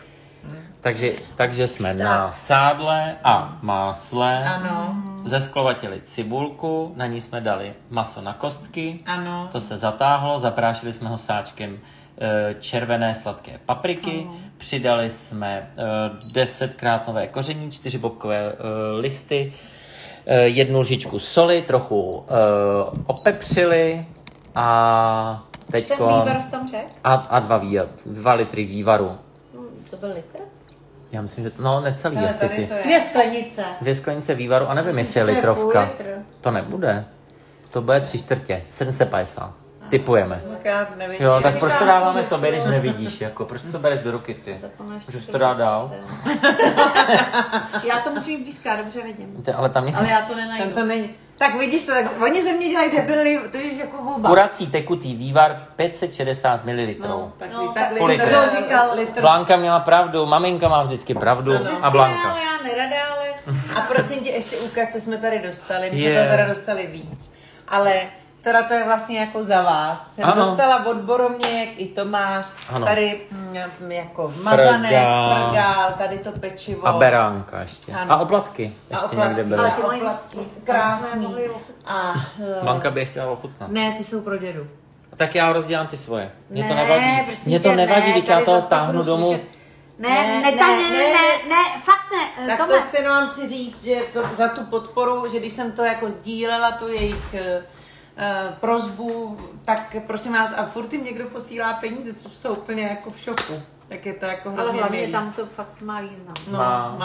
Takže jsme na sádle a másle. Ano, Zesklovatili cibulku, na ní jsme dali maso na kostky. ano. To se zatáhlo, zaprášili jsme ho sáčkem červené sladké papriky, přidali jsme 10krát nové koření, 4 bobkové listy, 1 lžičku soli, trochu opepřili a teďko... Ten vývar jsi tam řekl? A 2 litry vývaru. To byl litr? Já myslím, že... No, necelý Ale asi tady ty. to je. 2 sklenice. 2 sklenice vývaru a nevím, jestli je to je litrovka. půl litr. To nebude. To bude 3/4, 750. Typujeme. Tak já nevím. Jo, Já tak proč to říkám, dáváme tobě, když nevidíš? Jako, proč to bereš do ruky ty? Můžu to dát dál? Já to můžu jít blízká, dobře vidím. Ale tam nic. Ale já to Tam nenajdu. to není. Tak vidíš to, tak oni ze mě dělají debily, to je jako houba. Kurací tekutý vývar 560 ml. Tak, No, tak tak půl litr. to říkal. Blanka měla pravdu, maminka má vždycky pravdu a Blanka. Ale já nerada, ale... A prosím tě, ještě ukaž, co jsme tady dostali. My jsme Je. to teda dostali víc. Ale teda to je vlastně jako za vás. Jsem Ano. dostala od Boroměk, i Tomáš. Ano. Tady jako mazanec, Frgál. frgál, tady to pečivo. A beránka ještě. Ano. A oplatky ještě oplatky. někde byly. Ale ty mají Oplatky. hezký. Krásný. A Blanka by je chtěla ochutnat. ne, ty jsou pro dědu. Tak já rozdělám ty svoje. Mě to Ne, nevadí. prosím Mě to tě, nevadí, ne, když já tady to zas to táhnu budu domů. slyšet. Ne, fakt ne. Tak Tome. to si jenom chci říct, že to, za tu podporu, že když jsem to jako sdílela, tu jejich prosbu, tak prosím vás, a furt jim někdo posílá peníze, což jsou úplně jako v šoku. Tak je to jako Ale hrozně hlavně milý. tam to fakt má význam. No,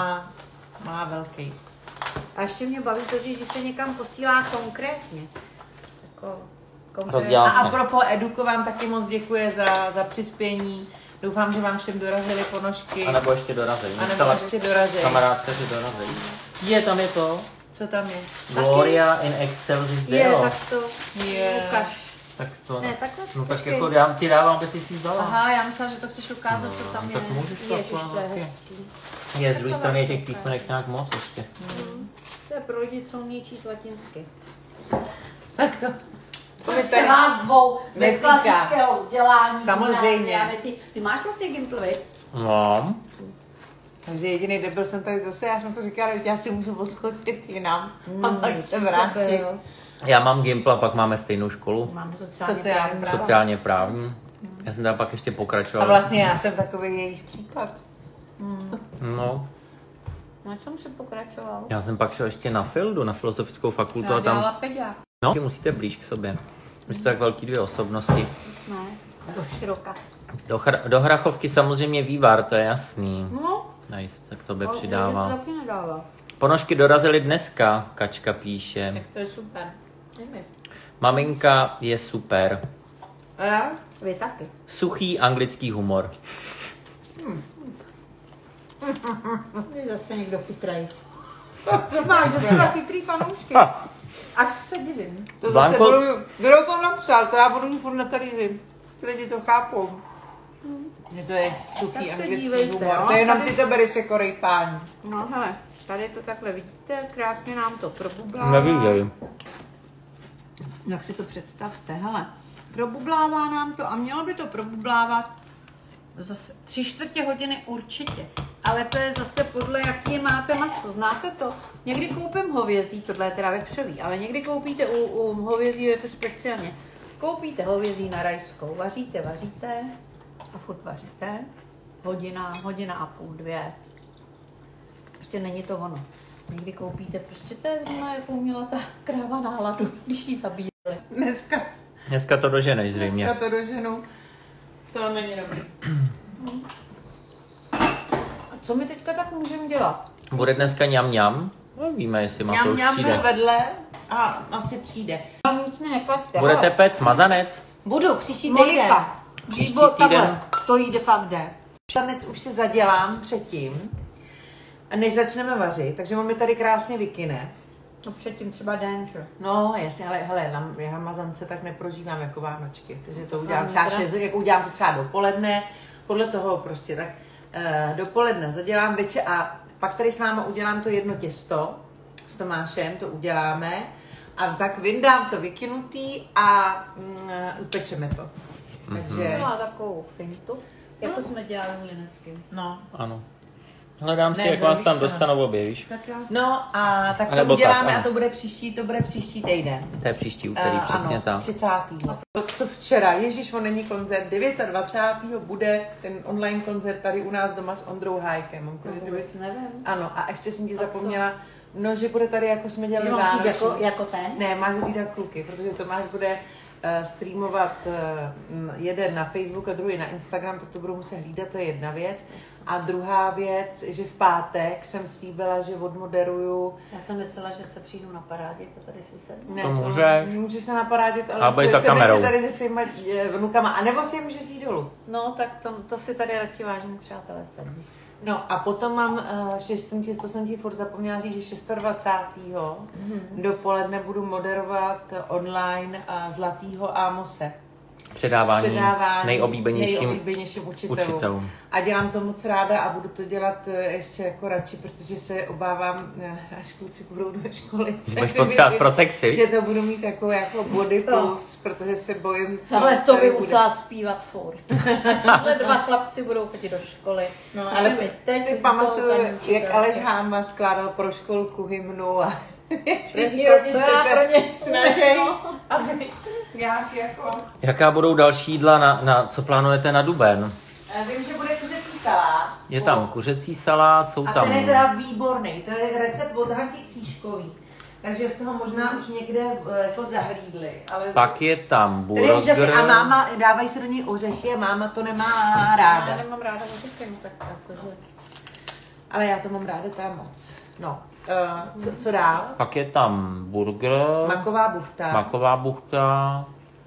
má velký. A ještě mě baví to, že když se někam posílá konkrétně. Jako Rozdělal A jsem. apropo Eduko vám taky moc děkuje za přispění. Doufám, že vám všem dorazily ponožky. A nebo ještě dorazí. A nebo ještě dorazí. Kamarádka, že dorazí. Je, tam je to. Co tam je? Gloria in excelsis je, Deo. tak to Je. ukaž. Tak to Ne, takhle. No tak počkej. jako já ti dávám, aby jsi si vzala. Aha, já myslela, že to chceš ukázat, co tam je. tak můžeš to Ježiš, to je taky. hezký. Je, z druhé strany je těch písmenek nějak moc ještě. To je pro lidi, co umí číst latinsky. Tak to. To mi se tady vás dvou bez netýká. klasického vzdělání. Samozřejmě. Ty máš prostě Gimpl, viď? No. Takže jediný debil jsem tady zase, já jsem to říkala, že já si můžu odskočit jinam. A tak se vrátím. Já mám Gimpl a pak máme stejnou školu. Máme Sociální práva. Sociálně právní. Já jsem tam pak ještě A pokračoval. vlastně já jsem takový jejich příklad. No. Na čem se pokračoval? Já jsem pak šel ještě na Fildu, na filozofickou fakultu Já a tam... dělala peďák. No, musíte blíž k sobě. My jste tak velký 2 osobnosti. Jsme do široka. Do Hrachovky samozřejmě vývar, to je jasný. No, Nice, tak to by ale to přidává. taky nedává. Ponožky dorazily dneska, Kačka píše. To je super. Nevím. Maminka je super. A já? Vy taky. Suchý anglický humor. Je zase někdo chytrej. To máš docela chytrý fanoušky. Až se divím. To Blanko- zase budu, kdo to napsal, to já budu mít furt na talíři. Ty lidi to chápou. Že to je Tak suchý se anglický dívejte, humor. jo. To je jenom ty to bereš jako rejpání. No hele, tady to takhle vidíte, krásně nám to probublává. Neviděli. Jak si to představte, hele. Probublává nám to a mělo by to probublávat zase 3/4 hodiny určitě. Ale to je zase podle, jaký máte maso. Znáte to? Někdy koupím hovězí, tohle je teda vepřový, ale někdy koupíte u hovězí, je to speciálně. Koupíte hovězí na rajskou, vaříte a furt vaříte. Hodina a půl, 2. Prostě není to ono. Někdy koupíte, prostě to je zrovna, jakou měla ta kráva náladu, když ji zabíjeli. Dneska to doženeš zřejmě. Dneska to doženu. To není dobrý. A co my teďka tak můžeme dělat? Bude dneska ňam. No, víme, jestli Matouš Mňam byl přijde. vedle a asi přijde. Nic mi neklaďte. Budete pec mazanec? Budu, příští týden. Monika, Příští nebo týden. takhle, to jde fakt jde. Tanec už si zadělám předtím, než začneme vařit, takže on mi tady krásně vykyne. No předtím třeba den, že? No jasně, ale hele, já mazance tak neprožívám jako Vánočky, takže to udělám Ano, třeba teda. 6, jako udělám to třeba dopoledne, podle toho prostě tak dopoledne zadělám večer a pak tady s váma udělám to jedno těsto s Tomášem, to uděláme a pak vyndám to vykynutý a upečeme to. Takže, Měla takovou fintu, jako jsme dělali u Lineckým. no. Ano. Hledám si, Ne, jak vás tam zdravíčko, dostanu v obě, víš? Tak já. No a tak A to nebo uděláme tak, a ano. to bude příští týden. To je příští úterý, přesně ano, tak. 30. To, co včera, Ježíš, on není koncert, 29. bude ten online koncert tady u nás doma s Ondrou Hájkem. Mamko, že kdyby- Vůbec nevím. Ano, a ještě jsem ti A co? zapomněla, no, že bude tady, jako jsme dělali Že mám přijít Vánoční. jako ten? Ne, máš hlídat kluky, protože Tomáš bude streamovat jeden na Facebook a druhý na Instagram, tak to budu muset hlídat, to je jedna věc. A druhá věc, že v pátek jsem slíbila, že odmoderuju. Já jsem myslela, že se přijdu na parádě, to tady si sednu. Ne, To můžeš. můžeš se naparádit, ale A budeš za chceme kamerou. si tady se svýma vnukama, anebo si je můžeš jít dolů. No, tak to si tady radši vážení přátelé sednu. No a potom mám, to jsem ti furt zapomněla říct, že 26. dopoledne budu moderovat online Zlatýho Ámose. Předávání nejoblíbenějším učitelům. učitelům. A dělám to moc ráda a budu to dělat ještě jako radši, protože se obávám, až kluci budou do školy. Budeš potřebovat protekci. Že to budu mít jako body plus, protože se bojím, co Ale to tady by bude. musela zpívat furt. Tyhle dva chlapci budou chodit do školy. No, Naše ale mi teď si to pamatuju, paní jak učitelka. Aleš Háma skládal pro školku hymnu a všichni Říkal, rodiče co já se pro ně snaží, aby nějak jako... Jaká budou další jídla, co plánujete na duben? Vím, že bude kuřecí salát. Je tam kuřecí salát, jsou A tam... ten je teda výborný, to je recept od Hanky Křížkový. Takže jste ho možná už někde jako zahlídli. Ale Pak je tam tedy úžasný. burger. A máma, dávají se do něj ořechy a máma to nemá ráda. Já nemám ráda ořechy, tak protože... Ale já to mám ráda teda moc. No, co dál? Pak je tam burger. Maková buchta. Maková buchta.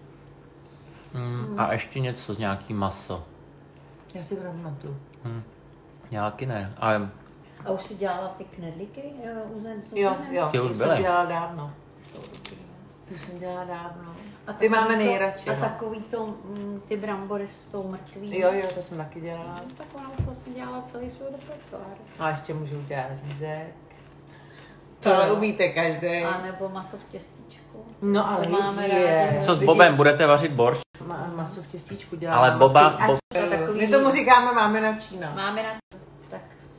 A ještě něco z nějaký maso. Já si to nepamatuju. Nějaký ne. Ale A už si dělala ty knedlíky uzen? Jo, Ty to už už jsem byly. dělala dávno. Jsou dobrý, no. To už jsem dělala dávno. A Ty máme takový to- nejradši, A no. takový to, ty brambory s tou mrkví. Jo, to jsem taky dělala. No, tak ona už vlastně dělala celý svůj repertoár. No a ještě můžu udělat řízek. To umíte každý. A nebo maso v těstíčku. No ale To máme je. rádi. co s Bobem? Budete vařit boršť? Maso v těstíčku dělám. Ale Boba... My tomu říkáme máme na Čína. Máme na... Tak.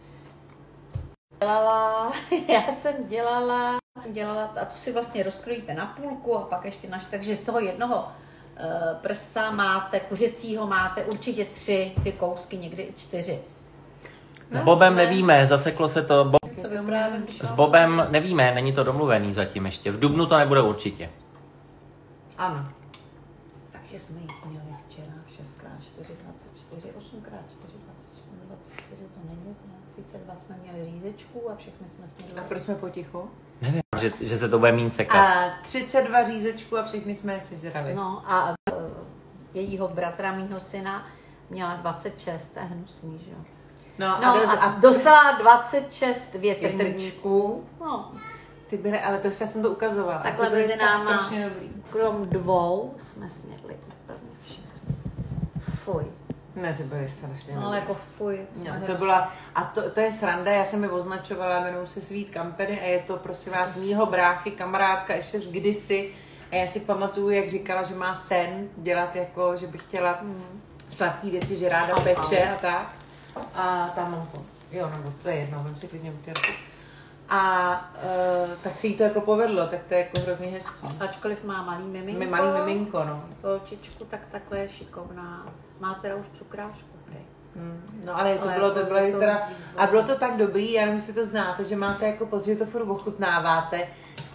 Já jsem dělala, a to si vlastně rozkrojíte na půlku a pak ještě takže z toho jednoho prsa máte, kuřecího máte určitě 3 ty kousky, někdy i 4. S Bobem nevíme, zaseklo se to. Co vyprávím? S Bobem nevíme, není to domluvený zatím ještě. V dubnu to nebude určitě. Ano. Takže jsme jich měli včera 6x4, 24, 8x4, 24, to není, 32 jsme měli řízečku a všechny jsme A snědli. proč jsme potichu? Nevím, že se to bude mín sekat. A 32 řízečku a všechny jsme je sežrali. No a jejího bratra, mýho syna, měla 26, to je hnusný, že jo. No, No a dostala 26 větrníčků. větrníčku. No, Ty byly, ale to já jsem to ukazovala. takhle Ty byly mezi tak náma, strašně dobrý. krom 2 jsme snědli úplně všechno. Fuj. Ne, ty byly strašně No dobrý. ale jako fuj. No, to byla, a to je sranda, já jsem je označovala, jmenuji se Sweet Company a je to prosím vás mýho bráchy, kamarádka ještě z kdysi a já si pamatuju, jak říkala, že má sen dělat jako, že by chtěla sladký věci, že ráda peče a tak. A tam mám to, jo, nebo to je jedno, vem si klidně utěrku. A tak se jí to jako povedlo, tak to je jako hrozně hezký. Ačkoliv má malý miminko, Malý miminko, no. holčičku, tak takhle je šikovná. Má teda už cukrášku, prej. No ale to Ale bylo, jako to bylo je to teda, výborné. a bylo to tak dobrý, já nevím, jestli to znáte, že máte jako pocit, že to furt ochutnáváte a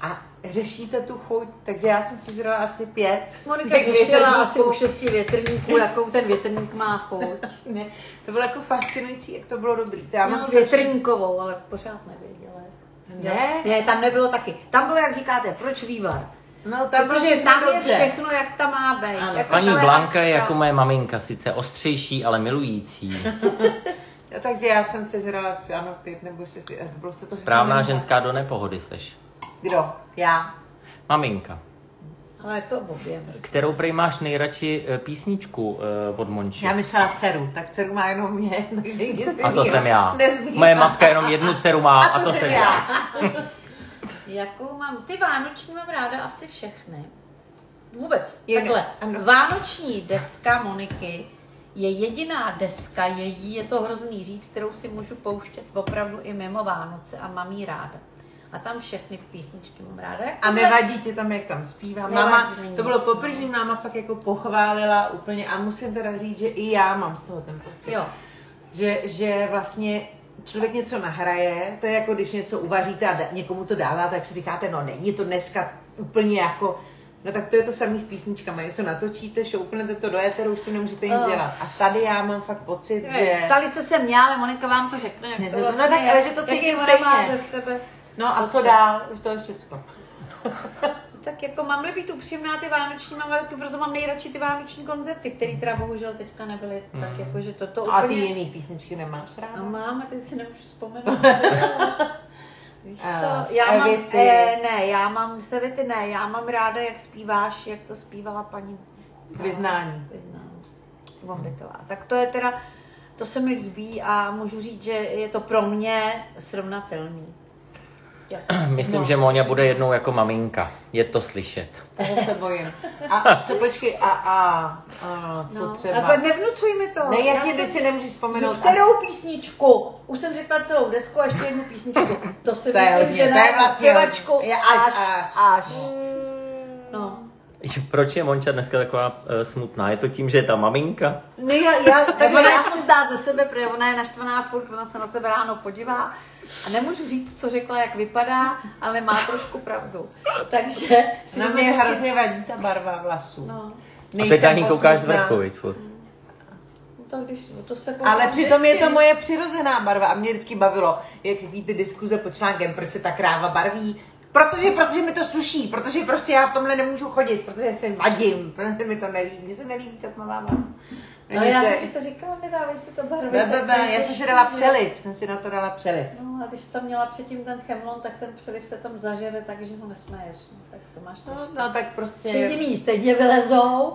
řešíte tu chuť, takže já jsem si žrala asi 5. Monika těch řešila větrníků. asi u 6 větrníků, jakou ten větrník má chuť. Ne, to bylo jako fascinující, jak to bylo dobrý. To já mám No, strašně- větrníkovou, ale pořád nevěděla. Ne, tam nebylo taky. Tam bylo, jak říkáte, proč vývar? no tam bylo Protože všechno tam je dobře. všechno, jak tam má být. Ano. Jako Paní šlehačka. Blanka je jako moje maminka, sice ostřejší, ale milující. No, takže já jsem sežrala, ano, 5 nebo 6. To bylo se to Správná hrozně ženská do nepohody seš. Kdo? Já. Maminka. Ale to obě. Kterou prej máš nejradši písničku od Monči? Já myslela dceru, tak dceru má jenom mě, takže nic A to jiného jsem já. nezbývá. Moje matka jenom jednu dceru má a to jsem já. Jakou mám? Ty vánoční mám ráda asi všechny. Vůbec. Jen- Takhle. ano. Vánoční deska Moniky je jediná deska její, je to hrozný říct, kterou si můžu pouštět opravdu i mimo Vánoce a mám jí ráda. A tam všechny písničky mám ráda. Jak A tohle- nevadí ti tam, jak tam zpívá. Nevadí Máma, mi to bylo nic, poprvé, no. že máma fakt jako pochválila úplně a musím teda říct, že i já mám z toho ten pocit. Jo. Že vlastně člověk něco nahraje, to je jako když něco uvaříte a někomu to dáváte, tak si říkáte, no není to dneska úplně jako, no tak to je to samý s písničkama, něco natočíte, šoupnete to do éteru, už si nemůžete nic dělat. A tady já mám fakt pocit, že... Ptali jste se mě, ale Monika vám to řekne, jak to No vlastně tak, je, ale že to jaký cítím ona stejně. má ze sebe. No a co dál? Už to je všecko. Tak jako mám-li být upřímná, ty vánoční mám velký, proto mám nejradši ty vánoční koncerty, které teda bohužel teďka nebyly, tak jako, že toto No a ty úplně... jiný písničky nemáš ráda? No mám, a teď si nemůžu vzpomenout. Víš co, Z já mám, Evity. ne, já mám z Evity, ne, já mám ráda, jak zpíváš, jak to zpívala paní Vyznání. Gombitová. Tak to je teda, to se mi líbí a můžu říct, že je to pro mě srovnatelný. Myslím, že Móňa bude jednou jako maminka. Je to slyšet. Toho se bojím. A co počkej, co No, třeba? a nevnucuj mi to. Ne, Já jak ti, když jsem- si nemůžeš vzpomenout. Kterou písničku? Už jsem řekla celou desku a ještě jednu písničku. To si To je myslím, hodně, že to je ne, vlastně zpěvačku hodně. Je až. No. Proč je Monča dneska taková smutná? Je to tím, že je ta maminka? Ne, já Tak ona je smutná ze sebe, protože ona je naštvaná furt, ona se na sebe ráno podívá a nemůžu říct, co řekla, jak vypadá, ale má trošku pravdu. Takže si na to mě prostě- hrozně vadí ta barva vlasů. No. A teď na ní koukáš z vrchu, viď, furt. To se koukám Ale přitom je to vždycky. moje přirozená barva a mě vždycky bavilo, jaký ty diskuze pod článkem, proč se ta kráva barví. Protože mi to sluší, protože prostě já v tomhle nemůžu chodit, protože se vadím, protože mi to nelíbí. Mně se nelíbí ta tmavá barva. No, já jsem ti to říkala, nedávej si to barvy. Já jsem si dala přeliv, jsem si na to dala přeliv. No a když jsi tam měla předtím ten chemlon, tak ten přeliv se tam zažere, takže ho nesmeješ. No, tak to máš těžké. No tak prostě... Šediný stejně vylezou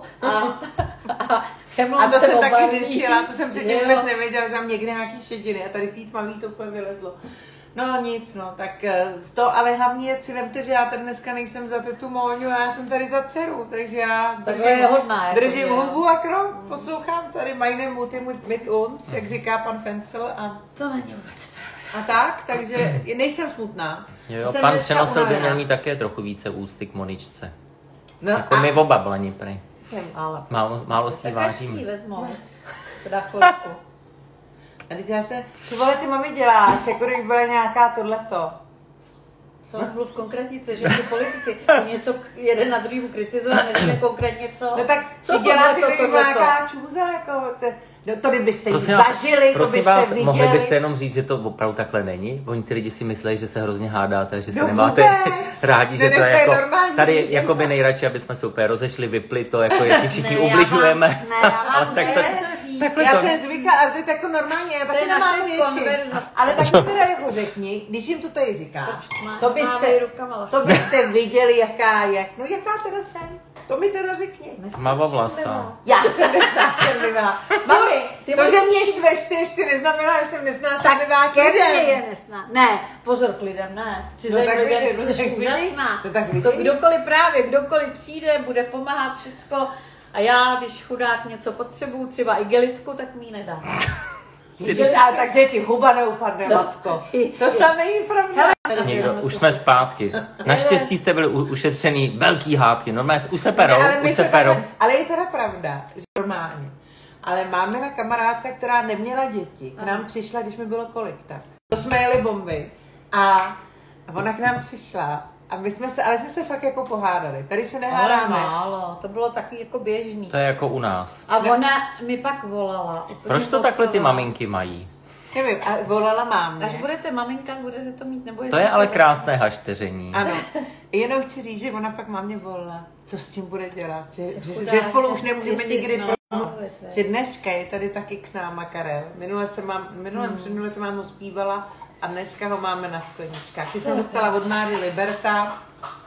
a chemlon A to se jsem taky obarví. zjistila, to jsem předtím Jo. vůbec nevěděla, že mám někde nějaký šediny a tady v té tmavý to úplně vylezlo. No nic, no, tak to, ale hlavně si vemte, že já tady dneska nejsem za tetu Móňu a já jsem tady za dceru, takže já Takhle je hodná. Jako držím že- hubu a krok, poslouchám tady meine Mutti mit uns, jak říká pan Fencel To není vůbec. a tak, takže nejsem smutná. Jo, Jsem pan dneska Přenosil by unavená. měl mít také trochu více úcty k Moničce. No, Jako my oba blani, prej. Ale Málo si tak ať si vážíme. ji vezmou. Teda chvilku. a teď já se, ty vole, ty mami děláš, jako kdyby byla nějaká tohleto. Co mluv konkrétně, že ty politici něco jeden na druhýmu kritizují a neřekne konkrétně co. No tak co ty děláš, tohleto, jako kdyby tohleto? nějaká čůza, jako no, to kdybyste ji Prosím vás, zažili, to prosím byste vás, viděli. mohli byste jenom říct, že to opravdu takhle není? Oni ty lidi si myslí, že se hrozně hádáte, že se No nemáte vůbec. rádi, že Ne, to je to je jako... normální. Tady jako by nejradši, aby jsme se úplně rozešli, vypli to, jako jak ti všichni Ne, já ubližujeme. mám- ne, já mám Ale tak to, něco říct. takhle Já to... jsem zvyklá, ale to je jako normálně, já taky je nemám naše větší. konverzace. Ale tak mi teda jako řekni, když jim to tady říkáš, to mávej rukama, Laško. to byste viděli, jaká je. No jaká teda jsem? To mi teda řekni. Mavovlasa. Já jsem nesnášenlivá. Mami, Ty to, že musíš- mě štveš, ty ještě neznamená, že jsem nesnášenlivá k Ke mně lidem. je nesná. Ne, pozor k lidem, ne. No tak lidem, vidíš, no jsi tak vidíš. úžasná. No tak vidíš. To kdokoliv přijde, bude pomáhat všecko. A já, když chudák něco potřebuju, třeba igelitku, tak mi ji nedá. Ježiš, ale takže ti huba neupadne, matko. To snad není pravda. Někdo, už jsme zpátky. Naštěstí jste byli ušetřený velký hádky. Normálně už se perou, Ne, už se perou. ale je teda pravda, že normálně. Ale máme na kamarádka, která neměla děti, k nám přišla, když mi bylo kolik tak. To jsme jeli bomby a ona k nám přišla A my jsme se fakt jako pohádali. Tady se Ale nehádáme. málo, to bylo taky jako běžný. To je jako u nás. A ona mi pak volala. Proč to takhle ty maminky mají? Nevím, a volala mámě. Až budete maminka, budete to mít, nebo To je ale krásné hašteření. Ano. Jenom chci říct, že ona pak mámě volala. Co s tím bude dělat? Že spolu už nemůžeme nikdy že dneska je tady taky k náma Karel. Předminule jsem vám ho zpívala a dneska ho máme na skleničkách. Ty jsem dostala od Máry Liberta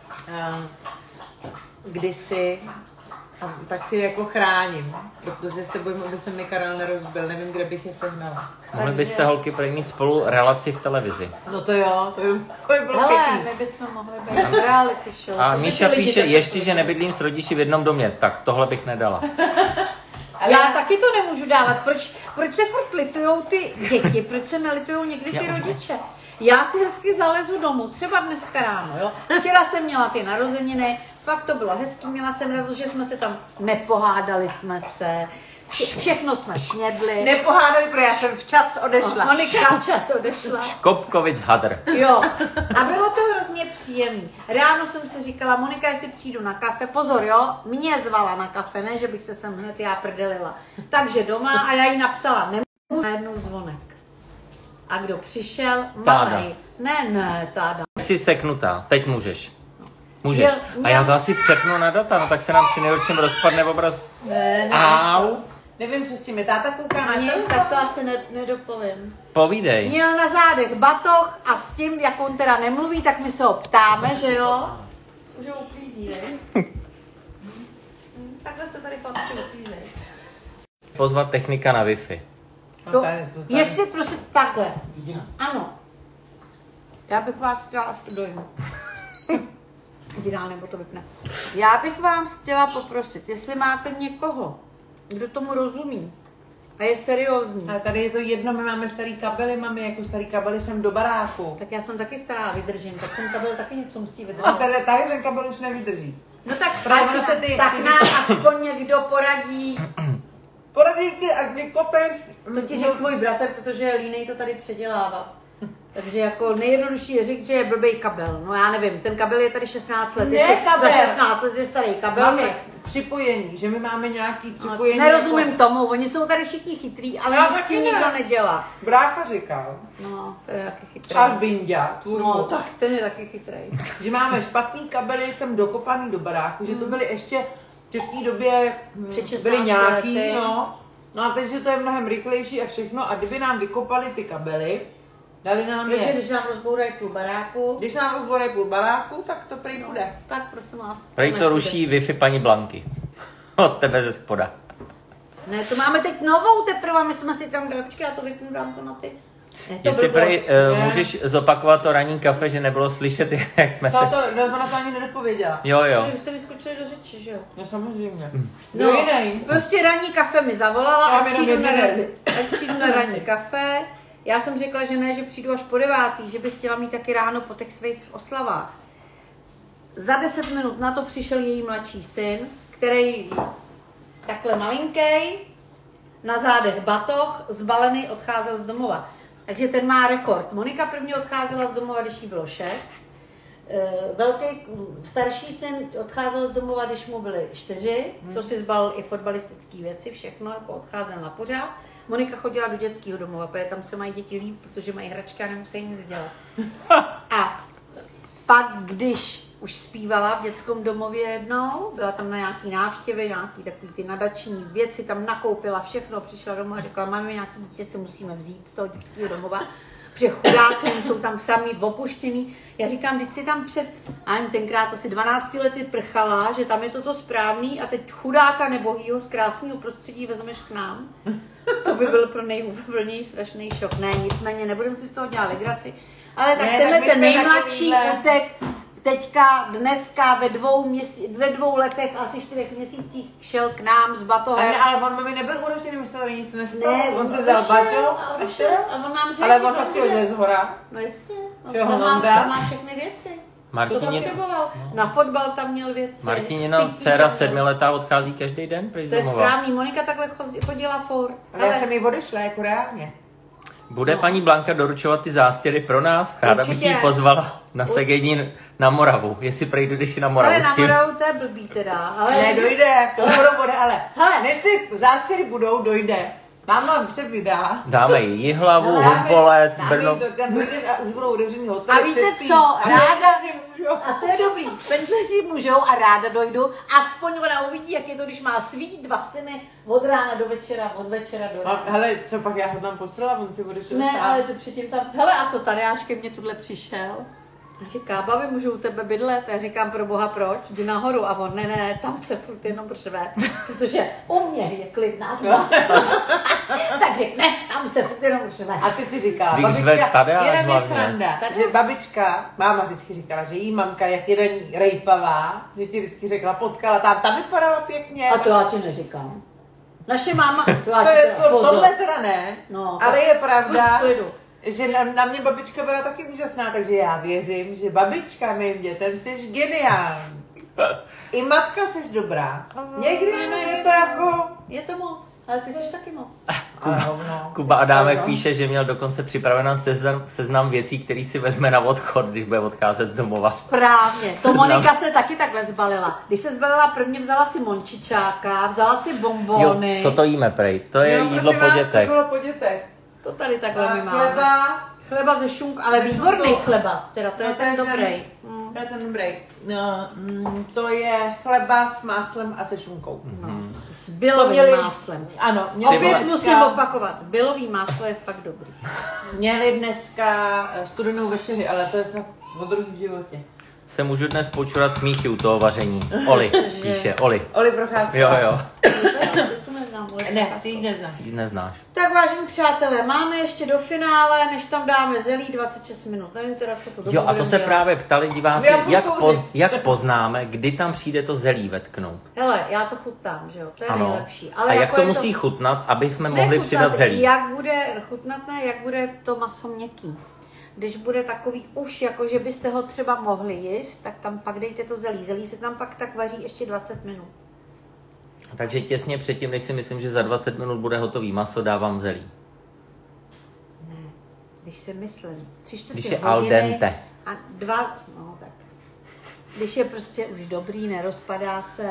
kdysi a tak si jako chráním, protože se bojím, aby se mi Karel nerozbil. Nevím, kde bych je sehnala. Mohli byste holky prý mít spolu relaci v televizi. No to jo, to by bylo Hele, pěkný. my bychom mohli být reality show. A To by Míša ty lidi píše, tak ještě, že chodili. nebydlím s rodiči v jednom domě. Tak tohle bych nedala. Já taky to nemůžu dávat. Proč se furt litujou ty děti? Proč se nelitujou někdy ty rodiče? Já si hezky zalezu domů, třeba dneska ráno, jo. Včera jsem měla ty narozeniny, fakt to bylo hezký, měla jsem radost, že jsme se tam nepohádali jsme se, všechno jsme snědli. Nepohádali, protože já jsem včas odešla. Monika včas odešla. Kopkovic hadr. Jo, a bylo to hrozně příjemný. Ráno jsem si říkala, Monika, jestli přijdu na kafe, pozor, jo, mě zvala na kafe, ne, že bych se sem hned já prdelila. Takže doma a já jí napsala, nemůžu na jednou zvonek. A kdo přišel? Táda. Malej. Ne, táda. Jsi seknutá, teď můžeš. Můžeš. Jo, A já to asi přepnu na data, no tak se nám při nejhorším rozpadne obraz. Ne. Au. Nevím, co s tím je. Táta kouká na Nic, to. tak to asi nedopovím. Povídej. Měl na zádech batoh a s tím, jak on teda nemluví, tak my se ho ptáme, že jo? Už ho uklízí, ne? Takhle se tady chlapci uklízej. Pozvat technika na Wi-Fi. No, tady. Jestli prosím, takhle. Ano. Já bych vás chtěla, až to dojmu. Dá, nebo to vypne. Já bych vás chtěla poprosit, jestli máte někoho, kdo tomu rozumí a je seriózní, A tady je to jedno, my máme starý kabely, máme jako starý kabely sem do baráku. tak já jsem taky stará, vydržím, tak ten kabel taky něco musí A vydržet. tady ten kabel už nevydrží. No tak, Právě ono se ty- tak nám aspoň někdo poradí. Poradí ti, ať vykopeš. To ti řekl tvůj bratr, protože je línej to tady předělávat. Takže jako nejjednodušší je říct, že je blbej kabel. No já nevím, ten kabel je tady 16 let. Ne, Jestli kabel. za 16 let je starý kabel, Máme tak připojení, že my máme nějaký no, připojení. nerozumím jako... tomu, oni jsou tady všichni chytrý, ale Já nic s taky tím ne. nikdo nedělá. Brácha říkal, No, to je taky chytrý. Charles Bindia, tvůj No, muž, tak ten je taky chytrý. že máme špatný kabely, jsem dokopaný do baráku, že to byly ještě v té době Před 16 byly nějaký, lety. no. No a teď, že to je mnohem rychlejší a všechno a kdyby nám vykopali ty kabely, dali nám Takže je. když nám rozbourají půl baráku, Když nám rozborej půl baráku, tak to prý bude. tak prosím vás. Prej to nepůjde. ruší Wi-Fi paní Blanky. Od tebe ze spoda. Ne, to máme teď novou teprve, my jsme si tam dali, počkej, já to vypnu, dám to na ty. Ne, to Jestli blbost. prej můžeš zopakovat to ranní kafe, že nebylo slyšet, jak jsme se... Ona to ani nedopověděla. Jo, jo. Vy jste vyskočili do řeči, že jo? No samozřejmě. No, jiný. prostě ranní kafe mi zavolala, Já ať jenom přijdu, jednu. ať přijdu na ranní kafe. Já jsem řekla, že ne, že přijdu až po 9, že bych chtěla mít taky ráno po těch svých oslavách. Za 10 minut na to přišel její mladší syn, který takhle malinký, na zádech batoh, zbalený, odcházel z domova. Takže ten má rekord. Monika první odcházela z domova, když jí bylo 6. Velký, starší syn odcházel z domova, když mu byly 4. To si zbalil i fotbalistické věci, všechno, jako odcházel na pořád. Monika chodila do dětského domova, protože tam se mají děti líp, protože mají hračky a nemusí nic dělat. A pak, když už zpívala v dětském domově jednou, byla tam na nějaký návštěvě, nějaký takový ty nadační věci, tam nakoupila všechno, přišla domů a řekla, máme nějaký dítě, se musíme vzít z toho dětského domova, protože chudáci jsou tam sami opuštěný. Já říkám, teď si tam před, tenkrát asi 12 lety prchala, že tam je toto správný a teď chudáka nebohýho z krásného prostředí vezmeš k nám. To by byl pro něj strašný šok. Ne, nicméně nebudeme si z toho dělat legraci. Ale tak Ne, tenhle tak my ten jsme nejmladší takovýhle. utek teďka, dneska ve 2 letech, asi 4 měsících šel k nám s batohem. Ale on mami nebyl uročený, my se tady nic nestalo. Ne, On se vzal baťo a a odešel šel. a on nám řekl, Ale on to chtěl ze zhora. No jasně, Čeho tam mám má, dát? tam má všechny věci. Co Martině, potřeboval? Na fotbal tam měl věci. Martinina pití dcera tam měl. 7letá odchází každý den pryč To je z domova. správný, Monika takhle chodila furt. Ale já jsem jí odešla, jako reálně. Bude paní Blanka doručovat ty zástěry pro nás? Ráda bych Určitě. ji pozvala na segení Na Moravu, jestli jdeš na Moravu Ale s na tím. Moravu to je blbý teda. Ale Ne, dojde, bude, ale Hele. než ty zástěry budou, dojde. Máma se vydá. Dáme jí Jihlavu, Dáme- Humpolec, dáme Brno. jí to, tam dojdeš a už budou otevřený hotely. A víte přespí. co? A Ráda si můžou. A to je dobrý. Pendleři můžou a ráda dojdu. Aspoň ona uvidí, jak je to, když má svít 2 syny od rána do večera, od večera do rána. Hele, co pak já ho tam poslala, on si bude šel Ne, sám. ale to předtím tam, hele a to Tadeáš ke mně tuhle přišel. A říká, babi, můžu u tebe bydlet? A já říkám, pro boha, proč? Jdi nahoru. A on, ne, tam se furt jenom řve, protože u mě je klidná domácnost. Tak řekne, tam se furt jenom řve. A ty si říkala, Když řve babička, Tadeáš jenom je hlavně. sranda, Tadeáš. že babička, máma vždycky říkala, že jí mamka, jak jeden rejpavá, že ti vždycky řekla, potkala tam, ta vypadala pěkně. A to já ti neříkám. Naše máma, to já To ti je, teda, pozor. tohle teda ne, No, ale tak je pravda, v klidu. že na mě babička byla taky úžasná, takže já věřím, že babička mým dětem jsi geniální. I matka jsi dobrá. Někdy je to jako... Je to moc, ale ty jsi taky moc. Kuba Adámek Ano. píše, že měl dokonce připravený seznam věcí, který si vezme na odchod, když bude odcházet z domova. Správně, to Seznam. Monika se taky takhle zbalila. Když se zbalila prvně, vzala si mončičáka, vzala si Jo, bombony. co to jíme, prej? To je jídlo po dětech. To bylo po dětech. To tady takhle my A máme. Chleba ze šunku, ale Ze výborný šunkou. chleba, teda to je No, ten dobrý. To je ten dobrý. No, to je chleba s máslem a se šunkou. S To bylovým měli- máslem. Ano, měli Opět dneska, musím opakovat, bylový máslo je fakt dobrý. měli dneska studenou večeři, ale to je snad o druhý v životě. Se můžu dnes počurat smíchy u toho vaření. Oli, píše, Oli. Oli Procházka. Jo. To neznám, vůbec. Ne, ty ji neznáš. Ty neznáš. Tak vážení přátelé, máme ještě do finále, než tam dáme zelí 26 minut. Nevím teda, co to Jo, a to se právě ptali diváci, Já budu kouřit. jak poznáme, kdy tam přijde to zelí vetknout. Hele, já to chutnám, že jo, to je Ano. nejlepší. A jak jako to je musí chutnat, aby jsme mohli nechutnat, přidat zelí? Jak bude chutnat, ne, jak bude to maso měkký. Když bude takový už, jako že byste ho třeba mohli jíst, tak tam pak dejte to zelí. Zelí se tam pak tak vaří ještě 20 minut. Takže těsně předtím, než si myslím, že za 20 minut bude hotový maso, dávám zelí. Ne, když si myslím, 3/4 Když je hodiny al dente. A 2, no tak. Když je prostě už dobrý, nerozpadá se.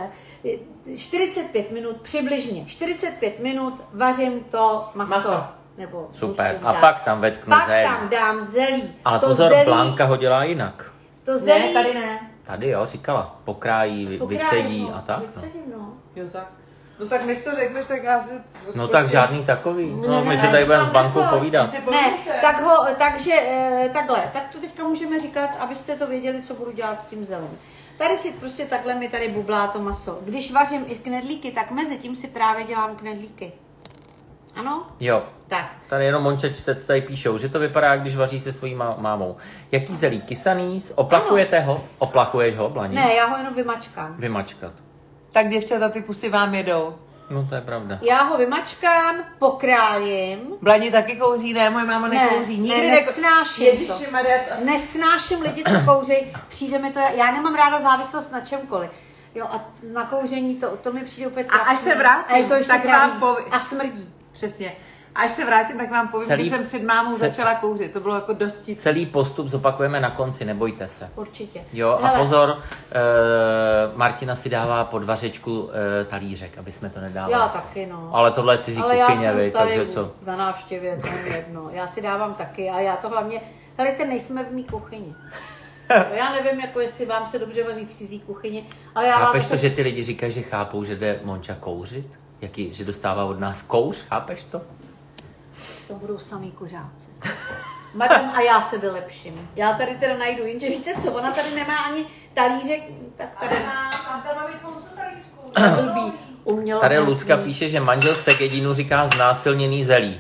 45 minut, přibližně 45 minut vařím to maso. Nebo Super. musím A dát. pak tam vetknu Pak zelí. tam dám zelí. Ale To pozor, zelí- Blanka ho dělá jinak. To zelí, Ne, tady ne. Tady jo, říkala, pokrájí, vycedí a tak. No. Vycedím, no. Jo, tak. No tak než to řekneš, tak já si... No tak žádný takový. No, my si ne, tady budeme s tam Blankou jako- povídat. Si Ne, povídejte. tak takže takhle, tak to teďka můžeme říkat, abyste to věděli, co budu dělat s tím zelím. Tady si prostě takhle mi tady bublá to maso. Když vařím i knedlíky, tak mezi tím si právě dělám knedlíky. Ano? Jo, Tak. tady jenom Monča čtec tady píšou, že to vypadá, když vaří se svojí mámou. Jaký zelí? Kysaný? Oplachujete ho? Oplachuješ ho, Blaní? Ne, já ho jenom vymačkám. Vymačkat. Tak děvčata, ty pusy vám jedou. No to je pravda. Já ho vymačkám, pokrájím. Blani taky kouří, ne, moje máma Ne, nekouří. Nikdy ne, nesnáším Ježiši to. Maria, Nesnáším lidi, co kouří, přijde mi to, já nemám ráda závislost na čemkoliv. Jo, a na kouření to mi přijde úplně A až se vrátím, a je to ještě tak drahý. vám A smrdí. Přesně. Až se vrátím, tak vám povím, Celý- že jsem před mámou začala kouřit. To bylo jako dosti. Celý postup zopakujeme na konci, nebojte se. Určitě. Jo, a Hele, pozor, Martina si dává pod vařečku talířek, aby jsme to nedávali. Já taky, no. Ale tohle je cizí Ale já kuchyně, jsem vy, tady takže co? na návštěvě, to je jedno. Já si dávám taky a já to hlavně, helejte, nejsme v mý kuchyni. Já nevím, jako jestli vám se dobře vaří v cizí kuchyni, ale já Chápeš vám to, že ty lidi říkají, že chápou, že jde Monča kouřit? Jaký, že dostává od nás kouř, chápeš to? to budou samý kuřáci. Madam, a já se vylepším. Já tady teda najdu, jenže víte co, ona tady nemá ani talířek, tak tady Mám tam máme spoustu talířků. blbý. Umělo Tady blbý. Lucka píše, že manžel Segedinu říká znásilněný zelí.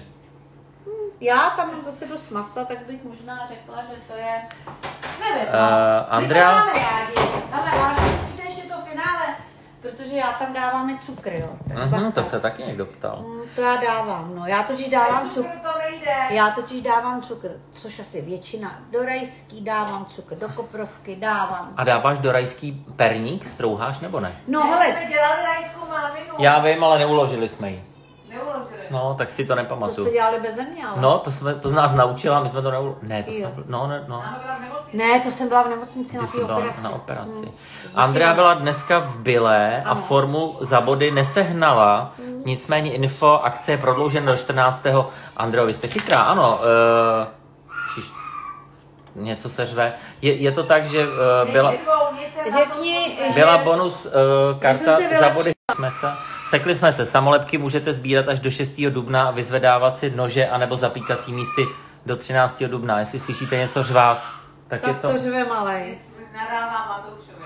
Já tam mám zase dost masa, tak bych možná řekla, že to je... Nevím, Andrea? My to máme rádi. Ale já ještě to finále, protože já tam dávám i cukr, jo. Tak To se taky někdo ptal. To já dávám, no. Já totiž dávám cukr. To nejde. Já totiž dávám cukr, což asi většina. Do rajský dávám cukr, do koprovky dávám. A dáváš do rajský perník, strouháš nebo ne? No hele, jsme dělali rajskou máminu. Já vím, ale neuložili jsme ji. Neuložili. No, tak si to To nepamatuju. jste dělali beze mě, ale... No, to z nás naučila, my jsme to Ne, to jsme... No. Ne, to jsem byla v nemocnici na Ty té jsi byla operaci. na operaci. Andrea byla dneska v Bile a formu za body nesehnala, nicméně info, akce je prodloužena do 14. Andreo, vy jste chytrá, ano. Něco se řve. Je to tak, že byla... Řekni, Byla že... bonus karta jsem se za body sekli jsme se. Samolepky můžete sbírat až do 6. dubna, vyzvedávat si nože anebo zapíkací místy do 13. dubna. Jestli slyšíte něco řvát, tak je Tak to... to řve malej. Nadává Matoušovi.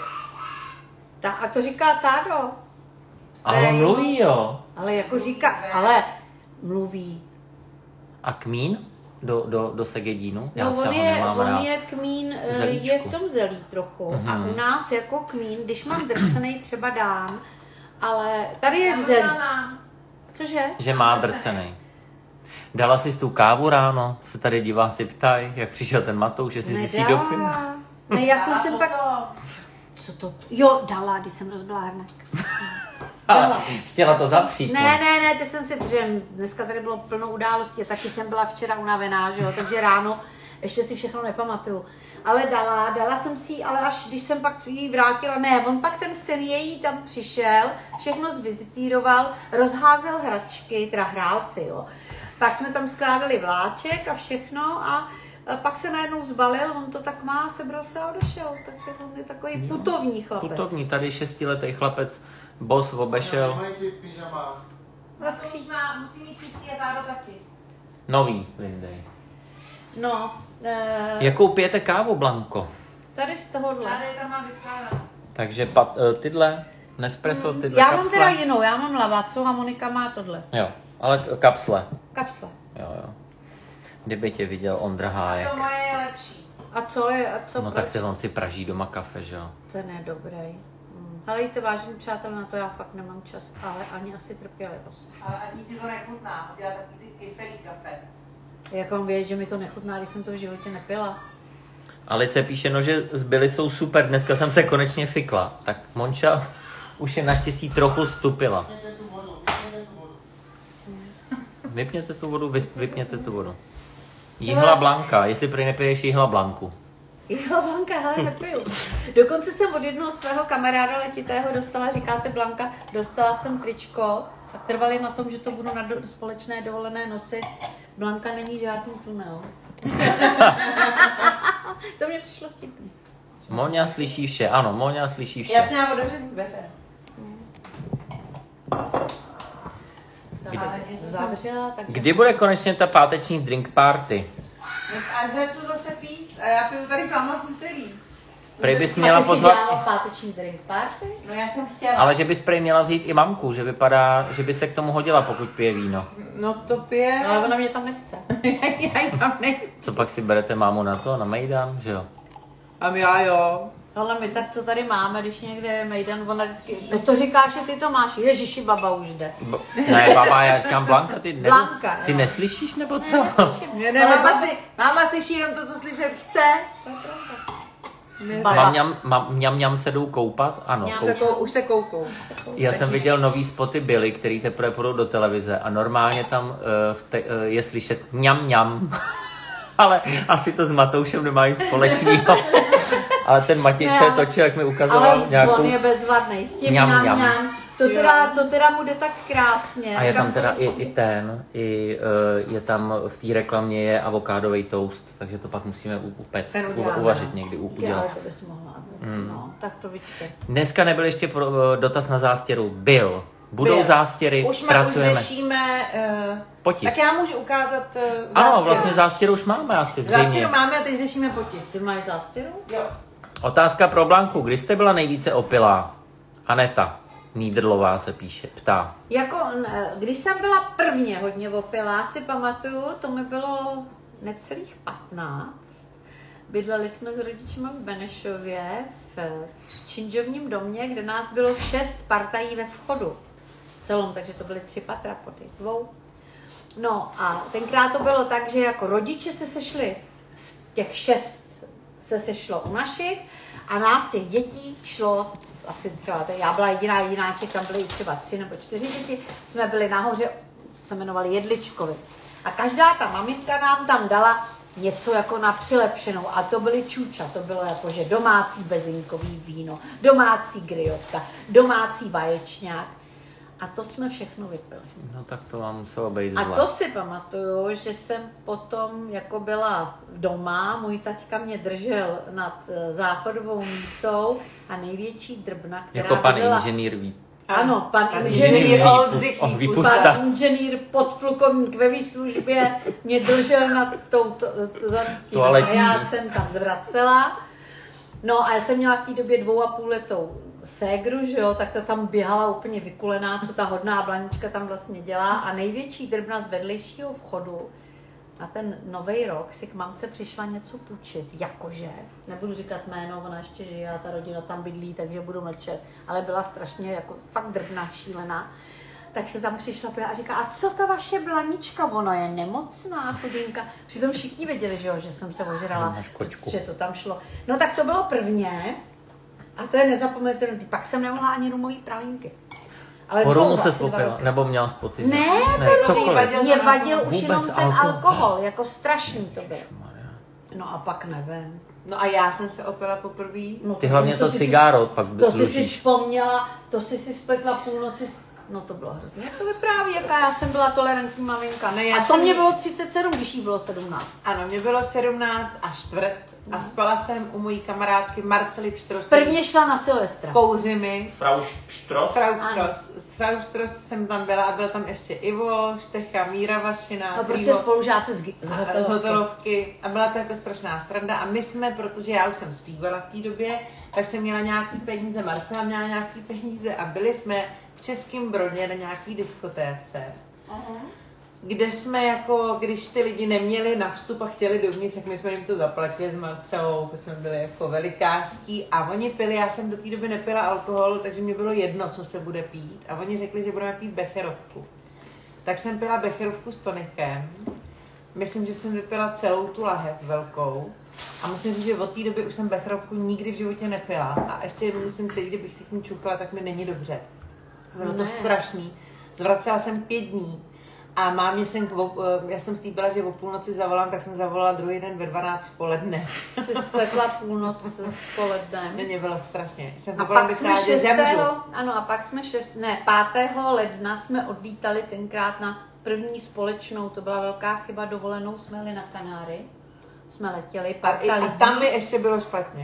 A to říká Tádo. Ale on mluví, jo. Ale jako říká, ale mluví. A kmín do segedínu? Já No třeba on ho nemám rád. je kmín, Zelíčku. je v tom zelí trochu. A u nás jako kmín, když mám drcenej, třeba dám, ale tady je v zelí. Cože? Že má drcenej. Dala jsi tu kávu ráno? Se tady diváci ptají, jak přišel ten Matouš, jestli jsi si dopil. Ne, já jsem se pak... Co to? Jo, dala, když jsem rozbila hrnek. Dala. Chtěla to zapřít. Ne, teď jsem si, protože dneska tady bylo plno událostí, taky jsem byla včera unavená, že jo, takže ráno ještě si všechno nepamatuju. Ale dala jsem si ji, ale až když jsem pak jí vrátila, ne, on pak ten syn její tam přišel, všechno zvizitíroval, rozházel hračky, teda hrál si, jo. Pak jsme tam skládali vláček a všechno a pak se najednou zbalil, on to tak má, sebral se a odešel, takže on je takový putovní chlapec. Putovní, tady 6letý chlapec, boss obešel. Mají ty pyžama. Musí mít čistý a Tádo taky. Nový, Lindej. No, Jakou pijete kávu, Blanko? tady z tohohle. Tady tam má vyskládat. Takže tyhle, Nespresso, tyhle Já kapsle. mám teda jinou, já mám Lavazzu a Monika má tohle. Jo, ale kapsle. Kapsle. Jo. Kdyby tě viděl Ondra Hájek. To moje je lepší. A co je, a co No proč? tak ty on si praží doma kafe, že jo? Ten je dobrý. Ale jste vážení přátelé, na to já fakt nemám čas, ale ani asi trpělivost. Ale ani ti to nechutná. Udělá taky ty kyselý kafe. Jak vám vědět, že mi to nechutná, když jsem to v životě nepila? Alice píše, no, že zbyly jsou super, dneska jsem se konečně fikla. Tak Monča už je naštěstí trochu stupila. Vypněte tu vodu, vypněte tu vodu. Jihla Blanka, jestli prý nepiješ Jihla Blanku. Jo, Blanka, hele, nepiju. Dokonce jsem od jednoho svého kamaráda letitého dostala, říkáte Blanka, dostala jsem tričko a trvali na tom, že to budu na společné dovolené nosit. Blanka není žádný tunel. To mě přišlo vtipný. Moňa slyší vše, ano, Moňa slyší vše. Já si mám otevřený dveře. Zavřela, takže... Kdy bude konečně ta páteční drink party? A začnu zase pít a já piju tady sama v úterý. Prej bys A měla ty jsi pozvat, dělala páteční drink party? No já jsem chtěla. ale že bys prej měla vzít i mamku, že vypadá, že by se k tomu hodila, pokud pije víno. No to pije. Ale ona mě tam nechce. Já ji tam nechci. Co pak si berete mámu na to, na Mejdan, že jo? A já jo. Ale my tak to tady máme, když někde je Mejdan, ona vždycky, to říkáš, že ty to máš, ježiši, baba už jde. Ne, baba, já říkám Blanka, ty, nebo, Blanka, ty jo. neslyšíš, nebo co? Ne, ne, máma slyší jenom to, co slyšet chce. Mňam se jdou koupat? Ano, Mňam. Už se koukou. Já jsem viděl nový spoty Billy, který teprve půjdou do televize a normálně tam je slyšet mňam. Ale asi to s Matoušem nemá nic společného. Ale ten Matěj, co je točil, jak mi ukazoval Ale nějakou... on je bezvadný, s tím Mňam, mňam, mňam. mňam. To teda mu jde tak krásně. A je tam teda je tam v té reklamě je avokádový toast, takže to pak musíme upéct, Ten uděláme, uvařit no. někdy, Ale udělat. to bys mohla. No, tak to vidíte. Dneska nebyl ještě dotaz na zástěru. Byl. Budou Byl. zástěry, Už pracujeme. řešíme... Potisk. Tak já můžu ukázat Ano, vlastně zástěru už máme asi zřejmě. Zástěru máme a teď řešíme potisk. Ty máš zástěru? Jo. Otázka pro Blanku. Kdy jste byla nejvíce opilá? Aneta Nídrlová se ptá. Jako, když jsem byla prvně hodně opilá, si pamatuju, to mi bylo necelých 15. Bydleli jsme s rodičima v Benešově v činžovním domě, kde nás bylo 6 partají ve vchodu. Celom, takže to byly 3 patra po těch 2. No a tenkrát to bylo tak, že jako rodiče se sešli, z těch 6 se sešlo u našich a nás těch dětí šlo asi třeba, já byla jedináček, tam byly třeba 3 nebo 4 děti, jsme byli nahoře se jmenovali Jedličkovi. A každá ta maminka nám tam dala něco jako na přilepšenou. A to byly čuča, to bylo jako, že domácí bezinkový víno, domácí griotka, domácí vaječňák. A to jsme všechno vypili. No tak to vám muselo být A zle. to si pamatuju, že jsem potom jako byla doma, můj taťka mě držel nad záchodovou mísou a největší drbna, která Jako pan byla... inženýr ví. Ano, pan inženýr inženýr. Oldřich On Výpusta. vypusta. Pan inženýr, podplukovník ve výslužbě mě držel nad tou a Toaletní. já jsem tam zvracela. No a já jsem měla v té době 2,5letou ségru, že jo, tak ta tam běhala úplně vykulená, co ta hodná blanička tam vlastně dělá. A největší drbna z vedlejšího vchodu na ten nový rok si k mamce přišla něco půjčit, jakože, nebudu říkat jméno, ona ještě žije a ta rodina tam bydlí, takže budu mlčet, ale byla strašně jako fakt drbná, šílená. Tak se tam přišla a říká, a co ta vaše blanička, ona je nemocná, chudinka. Přitom všichni věděli, že jsem se ožrala, že to tam šlo. No tak to bylo prvně a to je nezapomenutelné. Pak jsem nemohla ani rumový pralinky. Ale Po rumu dlouho, se asi 2 svopila, roky. nebo měla pocit, že... Ne, cokoliv. mě vadil už Vůbec jenom ten alkohol, jako strašný to byl. No a pak nevím. No a já jsem se opila poprvé. No, Ty hlavně to si- cigáro pak To jsi si dlužíš. vzpomněla, to jsi si spletla půlnoci. No to bylo hrozně. Jak to vypráví, jaká já jsem byla tolerantní maminka. No, já A to jsem- mě bylo 37, když jí bylo 17. Ano, mě bylo 17 a čtvrt a spala jsem u mojí kamarádky Marcely Pštrosové. Prvně šla na Silvestra. Kouři mi. Frau Štros? Frau Štros jsem tam byla a byl tam ještě Ivo, Štecha, Míra Vašina, No prostě Ivo spolužáci z z hotelovky. hotelovky a byla to jako strašná sranda a my jsme, protože já už jsem zpívala v té době, tak jsem měla nějaký peníze, Marcela měla nějaký peníze a byli jsme v Českém Brodě na nějaký diskotéce, kde jsme jako, když ty lidi neměli na vstup a chtěli dovnitř, tak my jsme jim to zaplatili s Marcelou, protože jsme byli jako velikářský a oni pili, já jsem do té doby nepila alkohol, takže mi bylo jedno, co se bude pít a oni řekli, že budeme pít becherovku. Tak jsem pila becherovku s tonikem, myslím, že jsem vypila celou tu lahev velkou a musím říct, že od té doby už jsem becherovku nikdy v životě nepila a ještě musím teď, kdybych si k ní čuchla, tak mi není dobře. Bylo to strašný. Zvracela jsem 5 dní a mámě já jsem slíbila, že o půlnoci zavolám, tak jsem zavolala druhý den ve 12 v poledne. Ty spletla půlnoc s polednem. Mě bylo strašně. Jsem A poprvé pak jsme myslela, že zemřu. ano, a pak jsme 5. ledna jsme odlítali tenkrát na první společnou, to byla velká chyba, dovolenou jsme jeli na Kanáry. Jsme letěli, parta A lidí. tam mi ještě bylo špatně.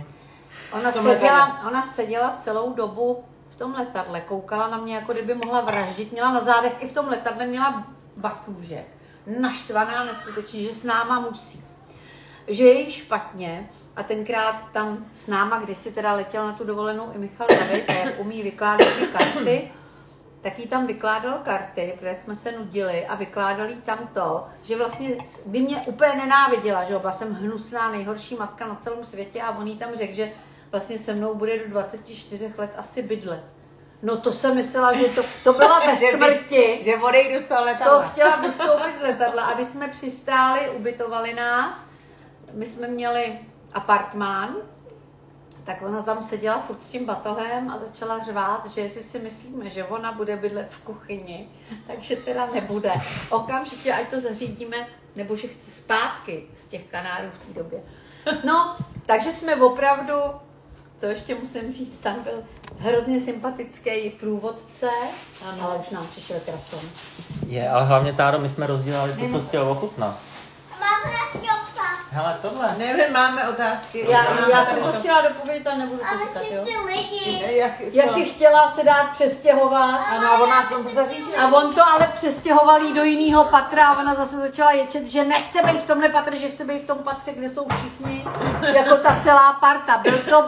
Ona seděla celou dobu v tom letadle, koukala na mě, jako kdyby mohla vraždit. Měla na zádech i v tom letadle měla batůžek. Naštvaná neskutečně, že s náma musí. Že je jí špatně a tenkrát tam s náma, když si teda letěl na tu dovolenou i Michal David, a jak umí vykládat ty karty, tak jí tam vykládal karty, protože jsme se nudili a vykládal jí tam to, že vlastně, kdy mě úplně nenáviděla, že byla jsem hnusná, nejhorší matka na celém světě a on jí tam řekl, že vlastně se mnou bude do 24 let asi bydlet. No to jsem myslela, že to byla ve smrti. Že odejdu z toho To letadla. chtěla vystoupit z letadla a když jsme přistáli, ubytovali nás, my jsme měli apartmán, tak ona tam seděla furt s tím batohem a začala řvát, že jestli si myslíme, že ona bude bydlet v kuchyni, takže teda nebude. Okamžitě, ať to zařídíme, nebo že chce zpátky z těch Kanárů v té době. No, takže jsme opravdu, to ještě musím říct, tam byl hrozně sympatický průvodce, ale už nám přišel krasom. Je, ale hlavně, Táro, my jsme rozdělali to, co jsi chtěl ochutnat. Mám nějaký obsah. Hele, tohle. Nevím, máme otázky. Já jsem to chtěla dopovědět, ale nebudu to Ale říkat, jo? ty lidi. Jak si chtěla se dát přestěhovat. Ano, a on nás tam to zařídil. A on to ale přestěhoval jí do jiného patra a ona zase začala ječet, že nechce být v tomhle patře, že chce být v tom patře, kde jsou všichni, jako ta celá parta. Bylo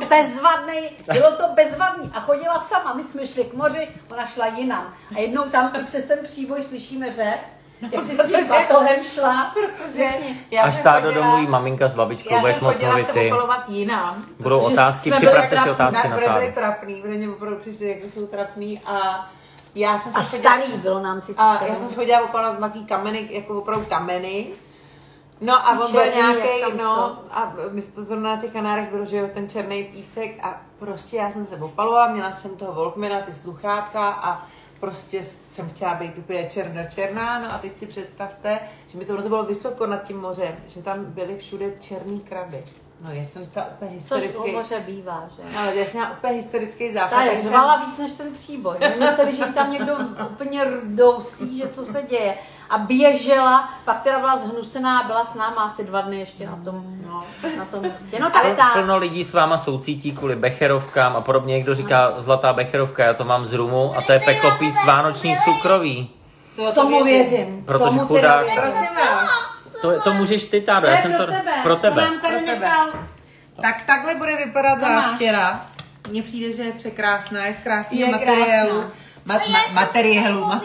to bezvadný a chodila sama, my jsme šli k moři, ona šla jinam. A jednou tam i přes ten příboj slyšíme řev, jak si s tím batohem šla. Až Tádo domů jí maminka s babičkou, budeš moc mluvit se ty. opalovat jinam. Budou Protože otázky, jsme byli připravte si trapní, otázky na Byli Tádo. trapný, protože mě opravdu přišli, jak jsou trapný a já jsem A se starý bylo nám 30. A já jsem se chodila opalovat na takový kameny, jako opravdu kameny. No a on byl Černý, jak nějaký, tam no, jsou. a my to zrovna na těch Kanárech bylo, že jo, ten černý písek a prostě já jsem se opalovala, měla jsem toho Walkmana, ty sluchátka a prostě jsem chtěla být úplně černá, no a teď si představte, že mi to bylo vysoko nad tím mořem, že tam byly všude černý kraby. No, já jsem stala úplně hysterický. Což u moře bývá, že? No, ale já jsem měla úplně hysterický západ. Ta je řvala víc než ten příboj. My mysleli, že tam někdo úplně rdousí, že co se děje. A běžela, pak teda byla zhnusená a byla s náma asi 2 dny ještě na tom místě. No tak ta. Plno lidí s váma soucítí kvůli becherovkám a podobně. Někdo říká zlatá becherovka, já to mám z rumu a to je peklo pít vánoční cukroví. Tomu věřím. Protože tomu chudák. Prosím vás. To můžeš ty, Tádo, já jsem to pro tebe. To nám tady nechal. Tak takhle bude vypadat zástěra. Mně přijde, že je překrásná, je z krásného Je materiálu. Materiál.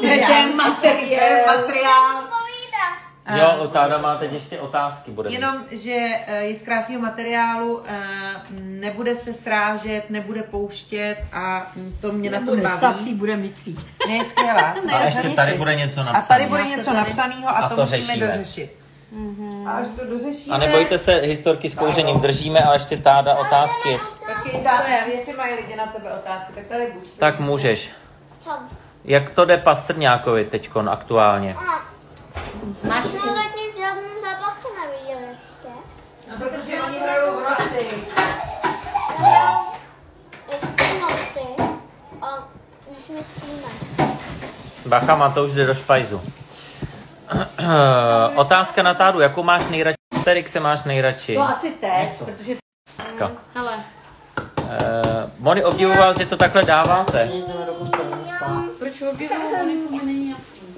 Jo, Táda má teď ještě otázky. Bude Jenom, že je z krásného materiálu, nebude se srážet, nebude pouštět a to mě na to baví. Sací, bude mycí. Ne, je skvělá. A ještě tady bude něco A napsané. tady bude něco napsaného a to musíme řešíme. dořešit. A až to dořešíme... A nebojte se, historky s kouřením držíme, ale ještě Táda otázky. Počkej, jestli mají lidi na tebe otázky, tak tady buď. Tak můžeš. Jak to jde Pastrňákovi teďkon aktuálně? Máš No, zatím žádný zápas se neviděl ještě. No, protože oni hrajou v noci. Ještě noci a už myslíme. Bacha, Matouš jde do špajzu. Otázka na Tádu, jakou máš nejradši? Terik se máš nejradši? to asi teď, protože... Hele. Moni obdivoval, že to takhle dáváte. Jdeme do postele, spát. Proč objevuju?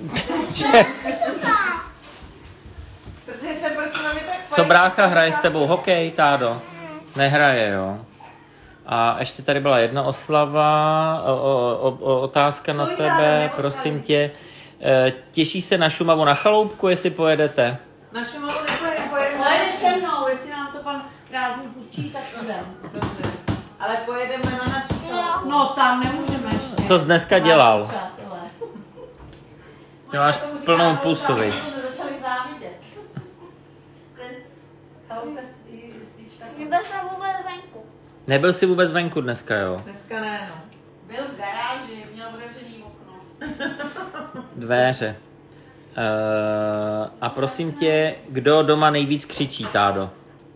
Protože jste prostě na mě tak Co brácha hraje s tebou hokej, Tádo? Nehraje, jo. A ještě tady byla jedna oslava, otázka na tebe, prosím tě. Těší se na Šumavu na chaloupku, jestli pojedete? Na Šumavu nepojedeme. Pojedeš se mnou, jestli nám to pan Prázdný půjčí, tak jdem. Ale pojedeme na naši. No tam nemůžeme ještě. Co jsi dneska dělal? Přátelé. Ty máš plnou pusu, viď? Začali závidět. Nebyl jsem vůbec venku. Nebyl jsi vůbec venku dneska, jo? Dneska ne, no. Byl v garáži, měl otevřený okno. Dveře. A prosím tě, kdo doma nejvíc křičí, Tádo?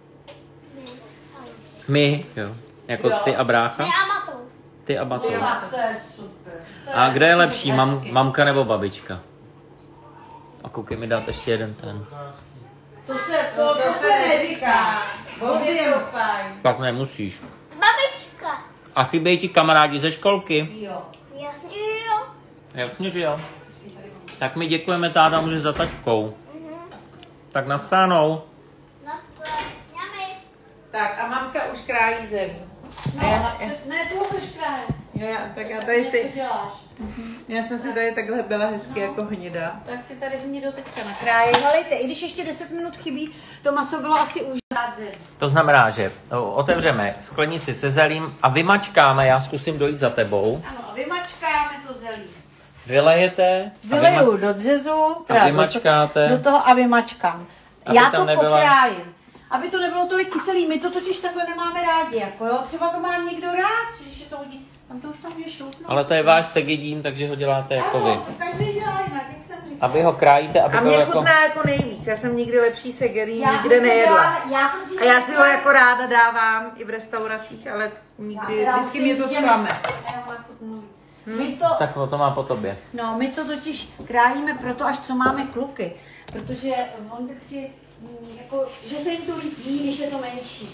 My, jo. Jako ty a brácha? Ne, amatou. Ty a Matouš. To je super. A kde je lepší, mamka nebo babička? A koukej mi dát ještě jeden ten. To se neříká. Obě jsou fajn. Pak nemusíš. Babička. A chybějí ti kamarádi ze školky? Jo. Jasně, jo. Jasně, že jo. Tak my děkujeme, Táda, může za taťkou. Tak naschledanou. Naschledanou. Tak a mamka už krájí zelí. Ne, tu budeš krájet. Jo, tak já tady Co si, děláš? já jsem si tady takhle byla hezky jako hněda. Tak si tady mě do teďka nakrájí. Helejte, i když ještě 10 minut chybí, to maso bylo asi úžasné. To znamená, že otevřeme sklenici se zelím a vymačkáme, já zkusím dojít za tebou. Ano, a vymačkáme to zelí. Vylejete Vyleju do dřezu, teda vymačkáte. do toho a vymačkám. Aby Já tam to nebyla- pokrájím. Aby to nebylo tolik kyselý, my to totiž takhle nemáme rádi, jako jo. Třeba to má někdo rád, když je to hodí. Tam to už tam může šoupnout. Ale to je váš segedín, takže ho děláte jako vy. Ano, to každý dělá jinak, jak jsem říkala. A vy ho krájíte, aby A byl mě jako... chutná jako nejvíc. Já jsem nikdy lepší segerí Já nikde to nejedla. dělám- já to dřív A já si ho dělám- jako ráda dávám i v restauracích, ale nikdy, Já vždycky si mě to vidím- zklame. Já mám chuť mluvit. My to, Tak to má po tobě. no, my to totiž krájíme proto, až co máme kluky. Protože on vždycky, jako, že se jim to líbí, když je to menší.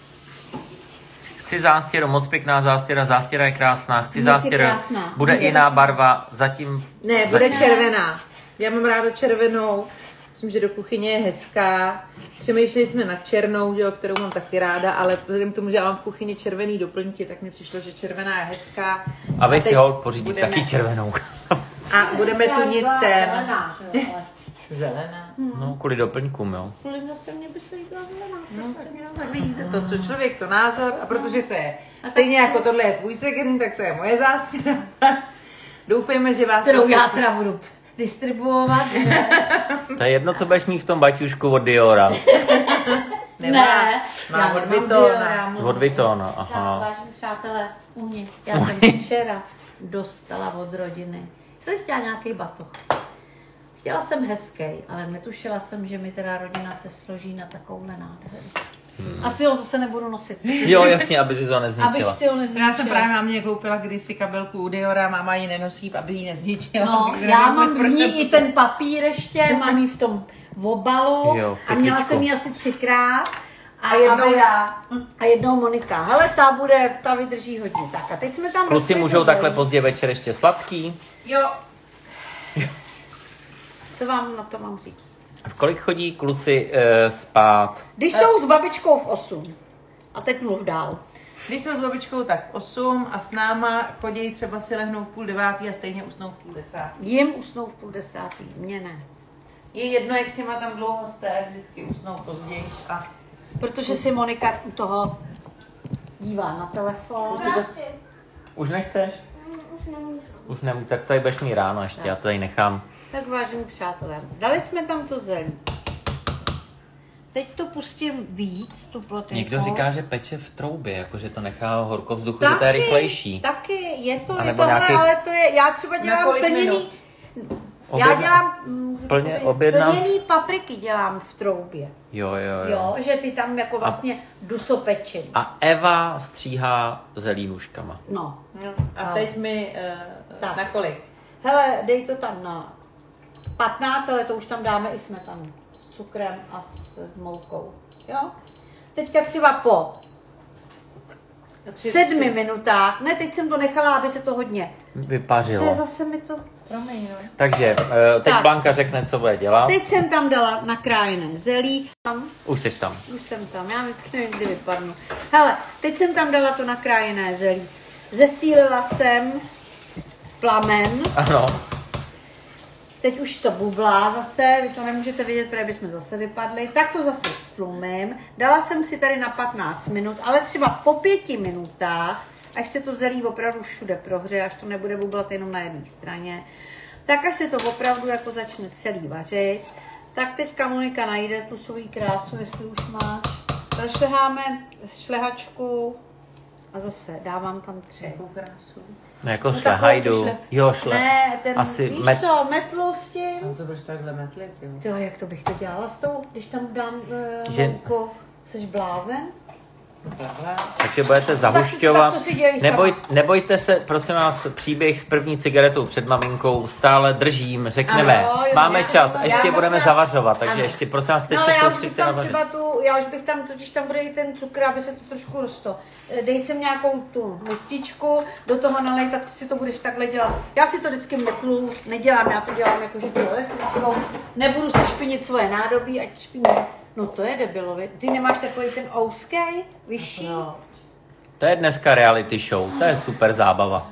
Chci zástěru, moc pěkná zástěra, zástěra je krásná, chci Moc je zástěru, krásná. bude Moc je jiná tak- barva, zatím... Ne, bude červená. Já mám ráda červenou. Myslím, že do kuchyně je hezká. Přemýšleli jsme nad černou, že jo, kterou mám taky ráda, ale vzhledem k tomu, že já mám v kuchyni červený doplňky, tak mi přišlo, že červená je hezká. A vy si teď ho pořídit budeme- taky červenou. A budeme tunit ten. Zelená, že jo, ale- Zelená. No, kvůli doplňkům, jo. Kvůli zase mě by se líbila zelená. No, tak vidíte, to, co člověk, to názor. A protože to je stejně jako tohle je tvůj segerin, tak to je moje zástěra. Doufejme, že vás Kterou já posluchači- teda budu distribuovat. To je jedno, co budeš mít v tom baťušku od Diora. Ne, má já od nemám Vuittona. Dior, já mám- Od Vuittona, Já aha. vážím přátelé, já jsem včera dostala od rodiny jsem chtěla nějaký batoh. Chtěla jsem hezký, ale netušila jsem, že mi teda rodina se složí na takovouhle nádheru. Asi ho zase nebudu nosit. Jo, jasně, aby si to nezničila. Abych si ho nezničila. Já jsem právě mámě koupila kdysi kabelku u Diora, máma ji nenosí, aby ji nezničila. No, já mám v ní i ten papír ještě, mám ji v tom obalu Jo, a měla pytličku. jsem ji asi 3krát. A jednou já. A jednou Monika. Hele, ta vydrží hodně. Tak a teď jsme tam... Kluci můžou takhle pozdě večer ještě sladký. Jo. Co vám na to mám říct? V kolik chodí kluci spát? Když jsou s babičkou v 8. A teď mluv dál. Když jsem s babičkou, tak 8 a s náma chodí třeba si lehnout 8:30 a stejně usnou v 9:30. Jim usnou v 9:30, mně ne. Je jedno, jak si má tam dlouho jste, vždycky usnou později a Protože si Monika u toho dívá na telefon. Už nechceš? Už nemůžu. Už nemůžu, tak tady budeš mít ráno ještě, já to tady nechám. Tak vážení přátelé, dali jsme tam to zelí. Teď to pustím víc, tu plotinku. Někdo říká, že peče v troubě, jakože to nechá horko vzduchu, že to je rychlejší. Taky, je to, A je nebo tohle, nějaký- ale to je, já třeba dělám kolik plněný, minut? já dělám plněný papriky dělám v troubě. Jo. Jo, že ty tam jako vlastně dusopečení. A Eva stříhá zelí nůžkama. No. a teď mi Tak. na kolik? Hele, dej to tam na 15, ale to už tam dáme i smetanu. S cukrem a s moukou. Jo? Teďka třeba po 7 minutách, ne, teď jsem to nechala, aby se to hodně. To je Vypařilo. zase mi to, promiň, no. Takže teď Tak. Blanka řekne, co bude dělat. Teď jsem tam dala nakrájené zelí. Už jsi tam. Už jsem tam, já vždycky nevím, kdy vypadnu. Hele, teď jsem tam dala to nakrájené zelí. Zesílila jsem plamen. Ano. Teď už to bublá zase, vy to nemůžete vidět, protože bychom zase vypadli. Tak to zase stlumím. Dala jsem si tady na 15 minut, ale třeba po 5 minutách, až se to zelí opravdu všude prohřeje, až to nebude bublat jenom na jedné straně, tak až se to opravdu jako začne celý vařit, tak teďka Monika najde tu svoji krásu, jestli už máš. Rozšleháme šlehačku a zase dávám tam 3. Jakou krásu. No jako No, šlehajdu. takovou Jo, šle. Ne, ten, Asi víš met- co, metlu s tím. Tam to budeš takhle metlit, jo. Jo, jak to bych to dělala s tou, když tam dám Že- mouku? Jsi blázen? Takhle. Takže budete tak zahušťovat. to si dělej sama. Nebojte se, prosím vás, příběh s první cigaretou před maminkou stále držím, řekneme. Ano, jo, Máme já- čas, já ještě moc budeme rád- zavařovat, takže ano. ještě prosím vás, teď No, se ale já už bych soustřeďte na tam vaření. třeba já už bych tam, totiž tam bude i ten cukr, aby se to trošku rostlo. Dej sem nějakou tu mističku, do toho nalej, tak si to budeš takhle dělat. Já si to vždycky metlu nedělám, já to dělám jako, že to elektrickou. Nebudu si špinit svoje nádobí, ať špiní. No to je debilovi. Ty nemáš takový ten ouskej, vyšší? No. To je dneska reality show, to je super zábava.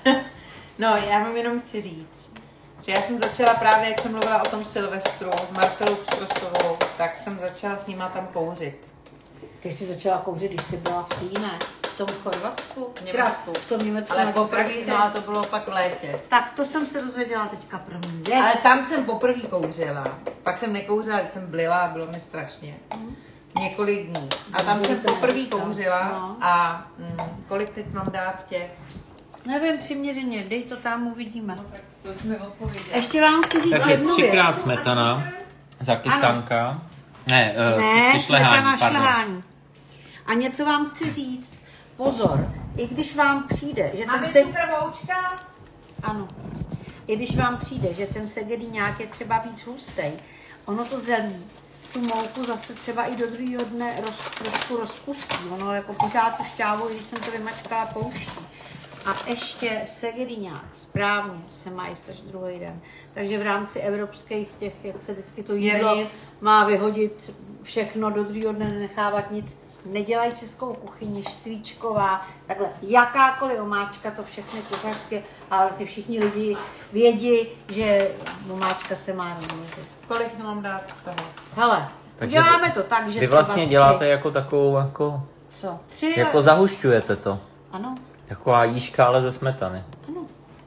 No, já vám jenom chci říct, že já jsem začala právě, jak jsem mluvila o tom Silvestru s Marcelou Pštrostovou, tak jsem začala s nima tam kouřit. Ty jsi začala kouřit, když jsi byla v Týne, v tom Chorvatsku, V Německu. v tom Německu. Ale na poprvé, praxi. no ale to bylo pak v létě. Tak to jsem se dozvěděla teďka první. Ale tam jsem poprvé kouřila. Pak jsem nekouřila, když jsem blila a bylo mi strašně. Několik dní. A tam jsem poprvé kouřila No. a kolik teď mám dát těch? Nevím, přiměřeně, dej to tam, uvidíme. To už mi odpověděla. Ještě vám chci říct Takže jednu 3krát věc. smetana, zakysánka. Ne, Ne, šlehání, smetana pardon. šlehání. A něco vám chci říct. Pozor, i když vám přijde, že ten Máme se... cukrovoučka? Ano. I když vám přijde, že ten segedýňák je třeba víc hustý, ono to zelí, tu mouku zase třeba i do druhého dne trošku rozpustí. Ono jako pořád tu šťávu, když jsem to vymačkala, pouští. A ještě segedýňák správně se má jíst až druhý den. Takže v rámci evropských těch, jak se vždycky to jídlo Směrnic. má vyhodit všechno, do druhého dne nenechávat nic. Nedělají českou kuchyni, svíčková, takhle jakákoliv omáčka, to všechny kuchařky, a vlastně všichni lidi vědí, že omáčka se má vymluvit. Kolik mám dát toho? Hele, Takže děláme to tak, že Vy třeba vlastně 3. děláte jako takovou, jako, Co? 3? jako zahušťujete to. Ano, Taková jížka, ale ze smetany. ano.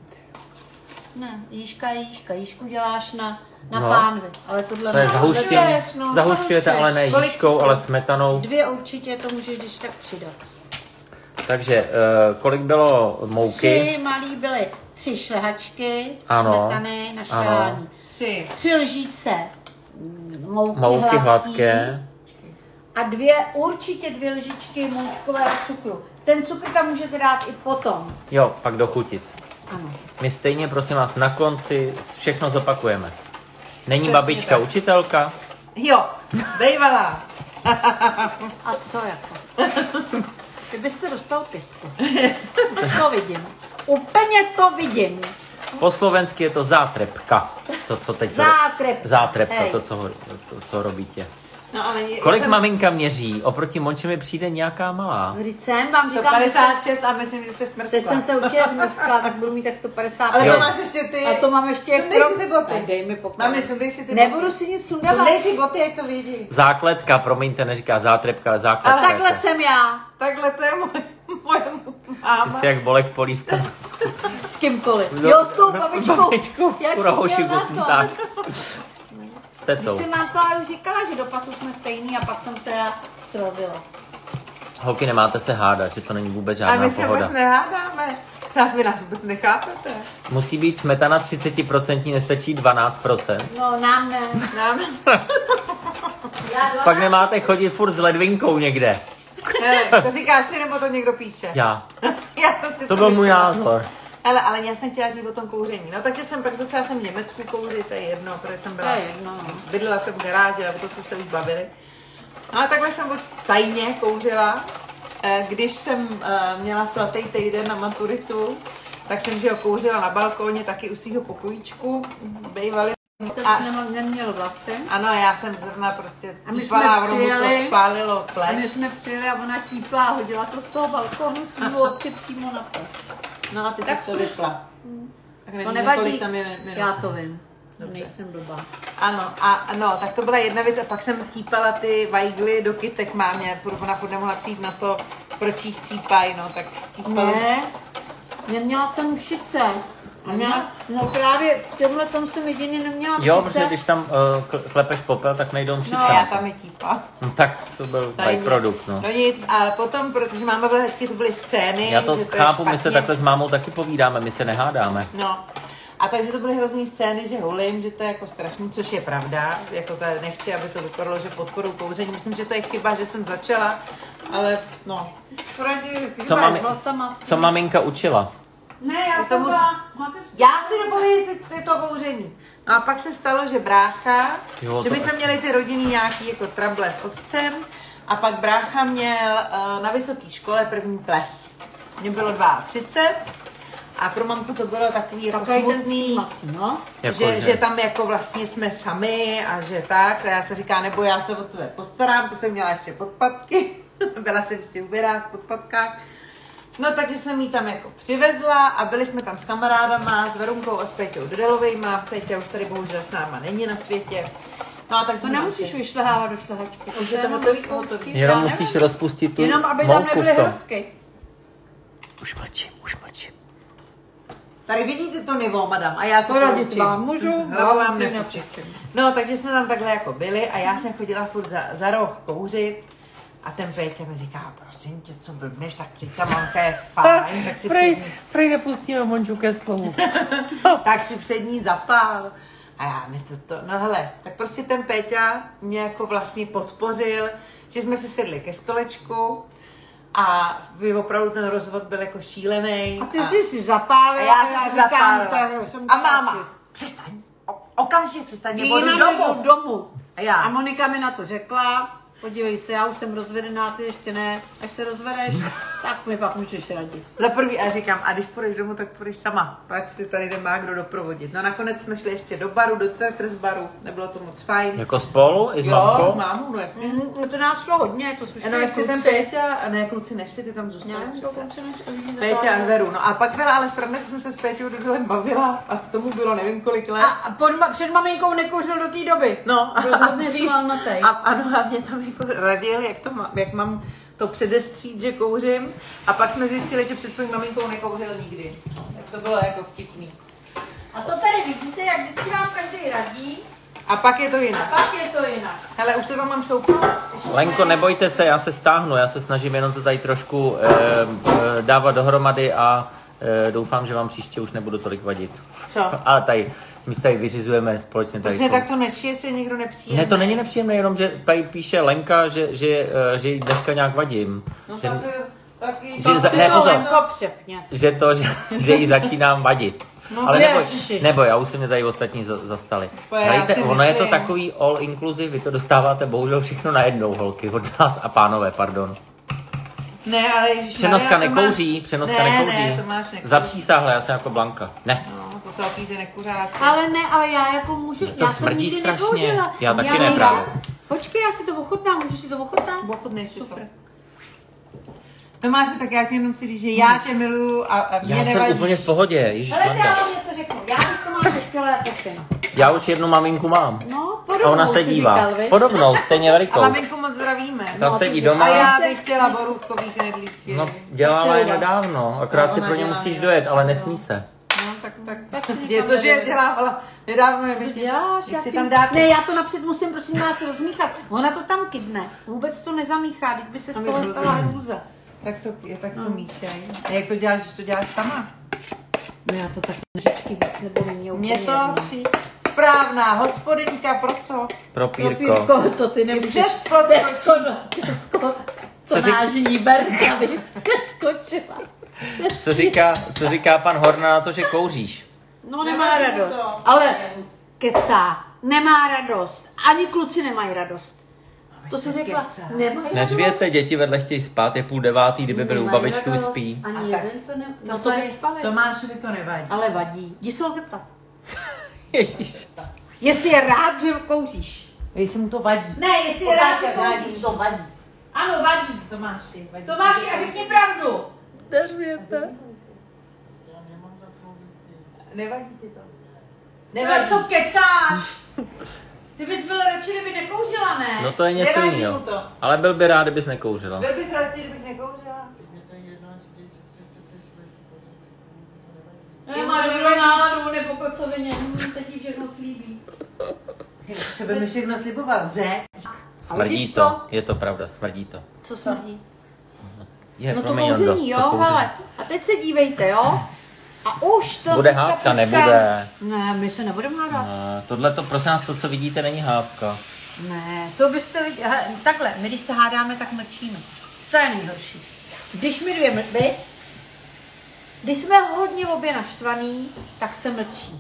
Ne, jížka je jížka. Jížku děláš na No. pánvi, ale tohle To je ne. zahuštění. zahušťuješ, no, Zahušťujete, ale ne Kolik- jížkou, ale smetanou. 2 určitě to můžeš když tak přidat. Takže kolik bylo mouky? 3 malý byly 3 šlehačky Ano, smetany na šlehání. 3 lžíce Mouky hladké. A určitě 2 lžičky moučkového cukru. Ten cukr tam můžete dát i potom. Jo, pak dochutit. Ano. My stejně, prosím vás, na konci všechno zopakujeme. Není Přesně babička tak. učitelka? Jo, bejvalá. A co jako? Kdybyste dostal 5. To vidím. Úplně to vidím. Po slovensky je to zátrepka. To, co teď Zátrepka, Hej. co robíte. No, ale Kolik maminka měří? Oproti Monče mi přijde nějaká malá. Vždyť jsem vám říkám, 156 a myslím, že se smrskla. teď jsem se určitě zmrzkla, tak budu mít tak 150. Ale Jo. to máš ještě ty... A to mám ještě Sundej si ty boty. Dej mi pokoj. Mami, sundej si ty boty. Nebudu si nic sundávat. Sundej ty boty, jak to vědí. Zákletka, promiňte, neříká zátrepka, ale zákletka. Ale takhle jsem já. Takhle to je moje Ty máma. jsi jak Bolek Polívka. S kýmkoliv. Jo, s tou babičkou. Babičkou, Jak Kurohoši jsi měl na Guten to? Tag. S tetou. Jsem vám to ale už říkala, že do pasu jsme stejný a pak jsem se srazila. Holky, nemáte se hádat, že to není vůbec A žádná my se pohoda. vůbec nehádáme. Nás vy nás vůbec nechápete. Musí být smetana 30%, nestačí 12%. No, nám ne. Nám... Pak nemáte chodit furt s ledvinkou někde. Hele, to říkáš ty, nebo to někdo píše? Já. Já jsem si To byl můj názor. Hele, ale já jsem chtěla říct o tom kouření. No, takže jsem pak začala jsem v Německu kouřit, to je jedno, protože jsem byla... To je jedno, no. Bydlela jsem v garáži, ale to jsme se už bavili. No a takhle jsem tajně kouřila. Když jsem měla svatý týden na maturitu, tak jsem že ho kouřila na balkóně, taky u svého pokojíčku. Bejvali. Teď A- neměl vlasy. Ano, já jsem zrovna prostě A my típala jsme a v rohu to přijeli. spálilo A pleš. my jsme přijeli a ona típla a hodila to z toho balkónu svýho otci přímo na to. No a ty Tak jsi to sluš- vypla. Tak To nevím, nevadí, kolik tam je minut. já to vím. Dobře. Nejsem blbá. Ano, a no, tak to byla jedna věc a pak jsem típala ty vajgly do kytek mámě, ona furt nemohla přijít na to, proč jí chcípají, no, tak cípala. Ne, neměla jsem ušice. No právě v tomhle tom jsem jedině neměla Jo, ušice. protože když tam klepeš popel, tak nejdou mšice. No, na já to. tam je típala. No, tak to byl Tajně. byprodukt, no. No nic, ale potom, protože máma byla hezky, to byly scény, Já to že je chápu, my se špatně. takhle s mámou taky povídáme, my se nehádáme. No. A takže to byly hrozný scény, že hulím, že to je jako strašný, což je pravda. Jako to nechci, aby to vypadalo, že podporu kouření. Myslím, že to je chyba, že jsem začala, ale no. Co maminka učila? Ne, já To jsem musí- byla... Já si nepovím to kouření. No a pak se stalo, že brácha, Jo, že to my jsme ještě. měli ty rodinný nějaký jako trable s otcem a pak brácha měl na vysoké škole první ples. Mně bylo 32 a pro mamku to bylo takový jako Takový ten smutný, přijímací, no. že tam jako vlastně jsme sami a že tak. A já se říká, nebo já se o tebe postarám, to jsem měla ještě podpatky. Byla jsem ještě uberá v podpatkách. No takže jsem jí tam jako přivezla a byli jsme tam s kamarádama, s Verunkou a s Péťou Dodelovejma. Péťa už tady bohužel s náma není na světě. No a tak To jsme nemusíš vyšlehávat do šlehačky. Už je to hotový, hotový. Jenom Já musíš nevím. rozpustit tu Jenom aby tam mouku nebyly v tom. hrudky. Už mlčím. Tady vidíte to nivo, madam, a já se Poradit poučím. vám můžu, Hlavu vám ty nepoučím. nepoučím. No, takže jsme tam takhle jako byli a já jsem chodila furt za roh kouřit a ten Péťa mi říká, prosím tě, co blbneš, tak přijď ta mamka je fajn, tak si před ní, Prej nepustíme Monču ke slovu. tak si před ní zapál. A já mi no hele, tak prostě ten Péťa mě jako vlastně podpořil, že jsme si sedli ke stolečku a opravdu ten rozvod byl jako šílený. A ty jsi si zapálila. A já jsem si zapálila. jsem A máma, přestaň, okamžitě přestaň, nebo jdu domů. domů. A já. A Monika mi na to řekla, podívej se, já už jsem rozvedená, ty ještě ne. Až se rozvedeš, tak mi pak můžeš radit. Za prvý a říkám, a když půjdeš domů, tak půjdeš sama. Pak si tady nemá kdo doprovodit. No nakonec jsme šli ještě do baru, do Tetris baru, nebylo to moc fajn. Jako spolu? I s Jo, mamkou? s mámou, no jasně. No to nás šlo hodně, to jsme No ještě ten Péťa, a ne, kluci nešli, ty tam zůstali přece. Péťa a Veru, no a pak byla ale sranda, že jsem se s Péťou Dodelem bavila a tomu bylo nevím kolik let. A před maminkou nekouřil do té doby. No, Byl hrozně svalnatej. a ano, a mě tam jako radil, jak mám to předestřít, že kouřím. A pak jsme zjistili, že před svou maminkou nekouřil nikdy. No, tak to bylo jako vtipný. A to tady vidíte, jak vždycky vám každý radí, A pak je to jinak. a pak je to jinak. Hele, už to tam mám šoupnout. Lenko, nebojte se, já se stáhnu, já se snažím jenom to tady trošku dávat dohromady a Doufám, že vám příště už nebudu tolik vadit. Co? Ale tady, my se tady vyřizujeme společně tady. Prostě tak to nečí, jestli někdo nepřijde. Ne, to není nepříjemné, jenom že tady píše Lenka, že jí dneska nějak vadím. No Že, taky. že, To si ne, to pozor, Lenko přepně. že jí začínám vadit. No, Ale ježiši. neboj, já už se mě tady ostatní zastali. já Hrajte, si ono je to myslím. takový all inclusive, vy to dostáváte bohužel všechno na jednou, holky, od nás a pánové, pardon. Ne, ale ježiš, Přenoska nekouří, přenoska nekouří. Ne, to máš nekouří. Zapřísáhle, já jsem jako Blanka. Ne. No, to jsou takový ty nekuřáci. Ale já jako můžu, To já jsem smrdí nikdy strašně. nekouřila. Já taky ne, nejsem- právě. Počkej, já si to ochutnám, můžu si to ochutnat? Ochutnej si to. Tomáši, tak já ti jenom chci říct, že já tě miluju a mě Já jsem nevadí. úplně v pohodě, Hele, já ježišmarja. vám něco řeknu, já bych to mám dospělé jako syn. Já už jednu maminku mám. No, A podobnou ona se jsi dívá. říkal, viď? Podobnou, stejně A velikou. maminku moc zdravíme. Ta sedí doma. A já se- bych chtěla borůvkový knedlíky. No, dělala je Nesouhlas. nedávno, akorát si Ona pro ně dělá musíš nedávno. dojet, ale nesmí se. No, tak. Tak si Je někam to, že je nedojde. dělávala nedávno. Co děláš? Já si si... tam dát. Ne, já to napřed musím, prosím vás, rozmíchat. Ona to tam kydne. Vůbec to nezamíchá, teď by se z Tam je toho hrozný. stala hrůza. Tak to míchej. A jak to děláš, že to děláš sama? No já to tak nožičky víc nebo méně úplně Mě to jedno. správná hospodyňka, pro co? Pro Pírko. Pírko, to ty nemůžeš. Přes podskočí. Tesko, Co to řek- nážní berka, vy přeskočila. Co říká pan Horna na to, že kouříš? No nemá radost, ale kecá, nemá radost. Ani kluci nemají radost. To si řekla, nemají radost. Neřvěte, děti vedle chtějí spát, je 8:30, kdyby byli u Nemají babičky, radost. spí. Ani A tak, jeden to ne... To No to by spali. Tomášovi to nevadí. Ale vadí. Jdi se ho zeptat. Ježíš. Jestli je rád, že kouříš. Jestli mu to vadí. Ne, jestli je rád, že Otázka, kouříš. to vadí. Ano, vadí. Tomáši, vadí. Tomáši, a řekni pravdu. Neřvěte. Nevadí ti to? Nevadí. Co kecáš? Ty bys byl radši, kdyby nekouřila, ne? No to je něco Nevadí jiného. mu to. Ale byl by rád, kdybys nekouřila. Byl bys radši, kdybych nekouřila? Nemá dobrou náladu nebo kocovině. Teď jí všechno slíbí. Co by mi všechno sliboval? Smrdí vidíš to. to? Je to pravda, smrdí to. Co smrdí? Je, No to promiň, Jondo, kouření, to jo, kouření. hele. A teď se dívejte, jo. A už to... Bude teďka hádka, počká. nebude. Ne, my se nebudeme hádat. Tohle to, prosím nás, to, co vidíte, není hádka. Ne, to byste viděli. Takhle, my když se hádáme, tak mlčíme. To je nejhorší. Když my dvě mlčíme, když jsme hodně obě naštvaný, tak se mlčí.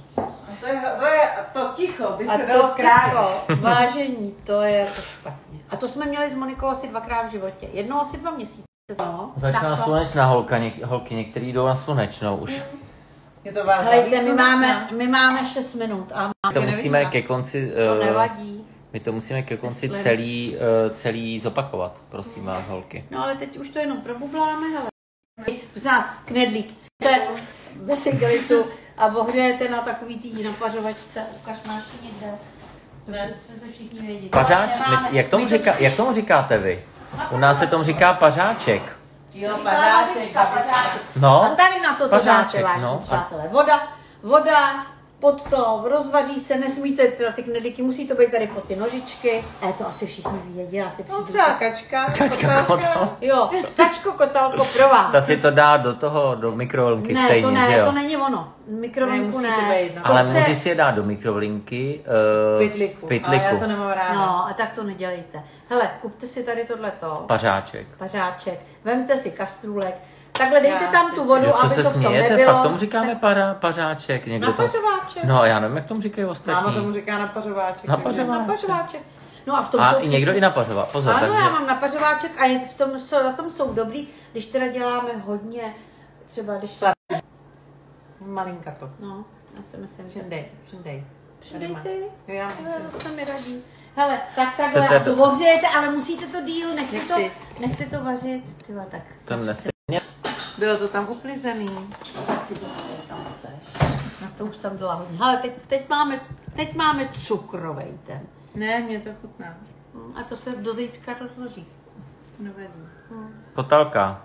To ticho by A se to dalo krát. ticho, vážení, to je to špatně. A to jsme měli s Monikou asi 2krát v životě. Jednou asi 2 měsíce. No, Začala takhle. slunečná holky, některý jdou na slunečnou už. Je to vás Helejte, baví my máme 6 minut a To máme, musíme ke konci, to nevadí. my to musíme ke konci Myslím. celý zopakovat, prosím vás, holky. No ale teď už to jenom probubláme, hele. Z nás knedlík, jste ve sigelitu a ohřejete na takový tý napařovačce. Ukaž, máš ji někde. Ne. Přece všichni vědí. Pařáč, Nemáme. jak tomu říkáte vy? U nás se tomu říká pařáček. Jo, Pařáček. No, A tady na to pařáček, dáte, vážení no. přátelé. Voda, pod to, rozvaří se, nesmíte teda ty knedlíky, musí to být tady pod ty nožičky. A to asi všichni vědí, asi No přijdu. třeba kačka. Kačka kotal. Jo, kačko, kotálko pro vás. Ta si to dá do mikrovlnky Ne, stejně, to ne, že jo? to není ono. Mikrovlnku Ne, ne. musí to být, no. Ale To může si je dát do mikrovlnky v pytliku. Ale já to nemám ráda. No, a tak to nedělejte. Hele, kupte si tady tohleto. Pařáček. Pařáček. Vemte si kastrůlek. Takhle dejte Já tam si- tu vodu, Jo, co aby se to v tom smějete? nebylo. Fakt tomu říkáme pařáček. Někdo to... Napařováček. No, já nevím, jak tomu říkají ostatní. Máma tomu říká napařováček. Napařováček. Napařováček. No a v tom A jsou i někdo přece- i napařová. Pozor, Ano, takže... já mám napařováček a na tom jsou dobrý, když teda děláme hodně, třeba když se... Malinka to. No, já si myslím, že... Přindej. Přidejte. Jo, já mám Hele, přindej. to se mi radí. Hele, tak takhle, Chcete a to ohřejete, ale musíte to díl, Nechci. nechte to vařit. Tyva, tak. To nestejně. Bylo to tam uklizený. Tak si to tam chceš. Na to už tam byla hodně. Hele, teď máme cukrovej ten. Ne, mě to chutná. A to se do zítřka rozloží. To nevadí. Kotalka.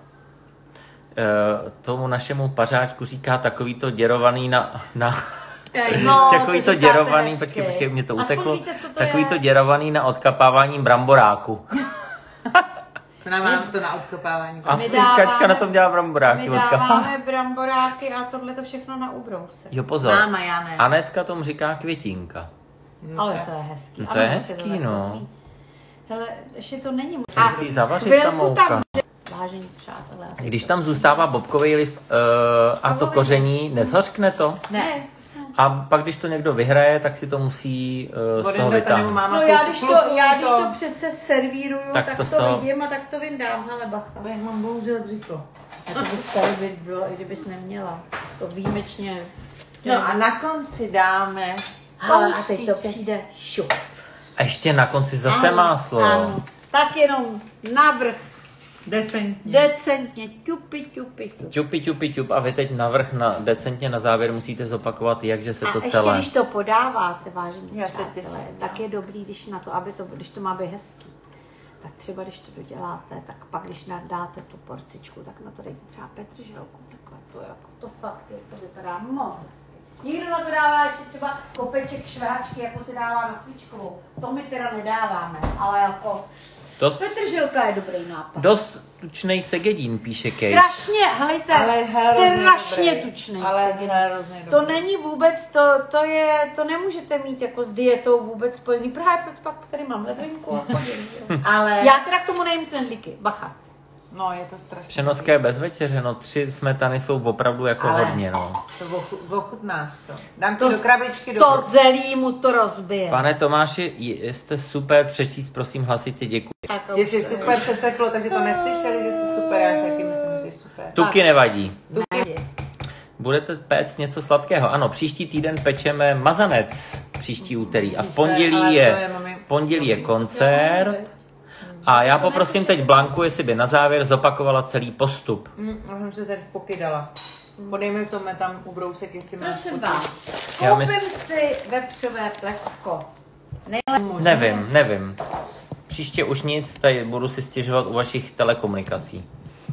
Tomu našemu pařáčku říká takový to děrovaný No, takový to to říkáte děrovaný, hezky. počkej, mě to Aspoň uteklo. víte, co to Takový je? to děrovaný na odkapávání bramboráku. Ona má to na odkopávání. Asi dáváme- Kačka na tom dělá bramboráky. My Vodka. dáváme bramboráky a tohle to všechno na ubrousek. Jo, pozor. Máma, já ne. Anetka tomu říká květinka. Ale to je hezký. No to je Ano, hezký, se to tak no. nosí. Hele, ještě to není moc. Musí zavařit ta chvilku mouka. tam, vážení přátelé. Když tam zůstává bobkový list a to koření, nezhořkne to? Ne. A pak, když to někdo vyhraje, tak si to musí z toho vytáhnout. máma No já když to přece servíruju, Tak tak to to z toho- vidím a tak to vyndám. Hele, bacha. Já mám bohužel břicho. A to bys tady být bylo, i kdybys neměla. To výjimečně. No a na konci dáme Ale a teď to housíček. přijde šup. A ještě na konci zase Ano, máslo. Ano. Tak jenom navrch, Decentně. decentně, ťupy. Ťup a vy teď navrch decentně na závěr musíte zopakovat, jakže se A to ještě celé. když to podáváte, vážení Já se přátelé, těším. tak je dobrý, když na to, když to má být hezký. Tak třeba když to doděláte, tak pak když dáte tu porcičku, tak na to dejte třeba petrželku, takhle to jako, to fakt je, to vypadá moc hezky. Někdo na to dává ještě třeba kopeček šváčky, jako se dává na svíčkovou. To my teda nedáváme, ale jako petrželka je dobrý nápad. Dost tučnej segedín, píše Kate. Strašně, helejte, Ale hrozně strašně dobrý. tučný. Ale segedín. hrozně To dobrý. není vůbec, to nemůžete mít jako s dietou vůbec spojený. Právě proto pak tady mám ledvinku a chodím. jo. Ale, Já teda k tomu nejím knedlíky, bacha. no je to strašně. Přenoské bez večeře, no 3 smetany jsou opravdu jako Ale- hodně, no. To ochutnáš to. Dám ti To- do krabičky do To zelí mu to rozbije. Pane Tomáši, jste super, přečíst, prosím, hlasitě, děkuji. Jako Že jsi super se seklo, takže to neslyšeli, že jsi super, já si taky myslím, že jsi super. Tuky nevadí. Ne. Budete péct něco sladkého? Ano, příští týden pečeme mazanec, příští úterý. A v pondělí je koncert. A já poprosím teď Blanku, jestli by na závěr zopakovala celý postup. Já jsem se tady pokydala. Podejme to tam ubrousek, jestli máš Prosím chuť. vás, Já koupím mys- si vepřové plecko. Nevím. Příště už nic, tady budu si stěžovat u vašich telekomunikací.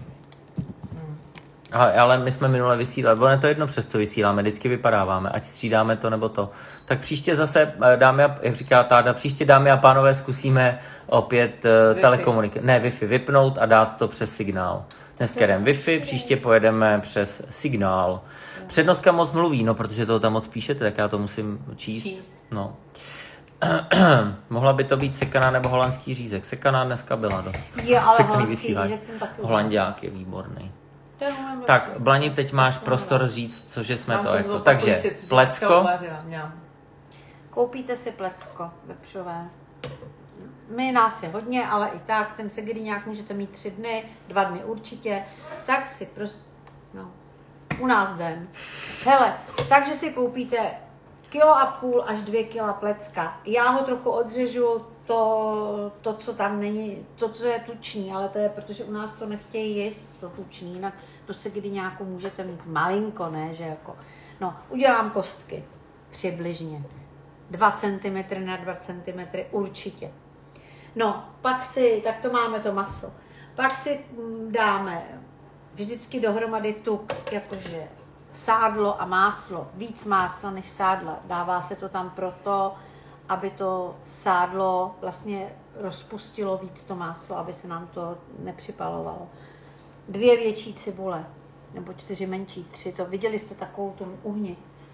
Ale my jsme minule vysílali, ono je to jedno, přes co vysíláme, vždycky vypadáváme, ať střídáme to nebo to. Tak příště zase, jak říká Táda, příště dámy a pánové zkusíme opět telekomunikaci, ne Wi-Fi vypnout a dát to přes signál. Dneska jdem Wi-Fi, příště pojedeme přes signál. Přednostka moc mluví, no protože toho tam moc píšete, tak já to musím číst. No. Mohla by to být sekaná nebo holandský řízek. Sekaná dneska byla dost. Je, ale Sekaný holandský vysílání. řízek ten taky Holanďák je výborný. Ten umím Tak, vepřové. Blani, teď máš prostor říct, cože jsme Mám to jako. zopakuj Takže, si, co jsi plecko, dneska uvařila, měla. Koupíte si plecko vepřové. Nás je hodně, ale i tak, ten segedíňák můžete mít 3 dny, 2 dny určitě, tak si no, u nás den. Hele, takže si koupíte 1,5 kg až 2 kg plecka. Já ho trochu odřežu, to, co tam není, to, co je tučný, ale to je, protože u nás to nechtějí jíst, to tučný, jinak to segedíňáku můžete mít malinko, ne, že jako. No, udělám kostky, přibližně. 2 cm na 2 cm určitě. No, pak tak to máme to maso. Pak si dáme vždycky dohromady tuk, jakože sádlo a máslo. Víc másla než sádla. Dává se to tam proto, aby to sádlo vlastně rozpustilo víc to máslo, aby se nám to nepřipalovalo. 2 větší cibule, nebo 4 menší, 3. To viděli jste takovou tu uhni.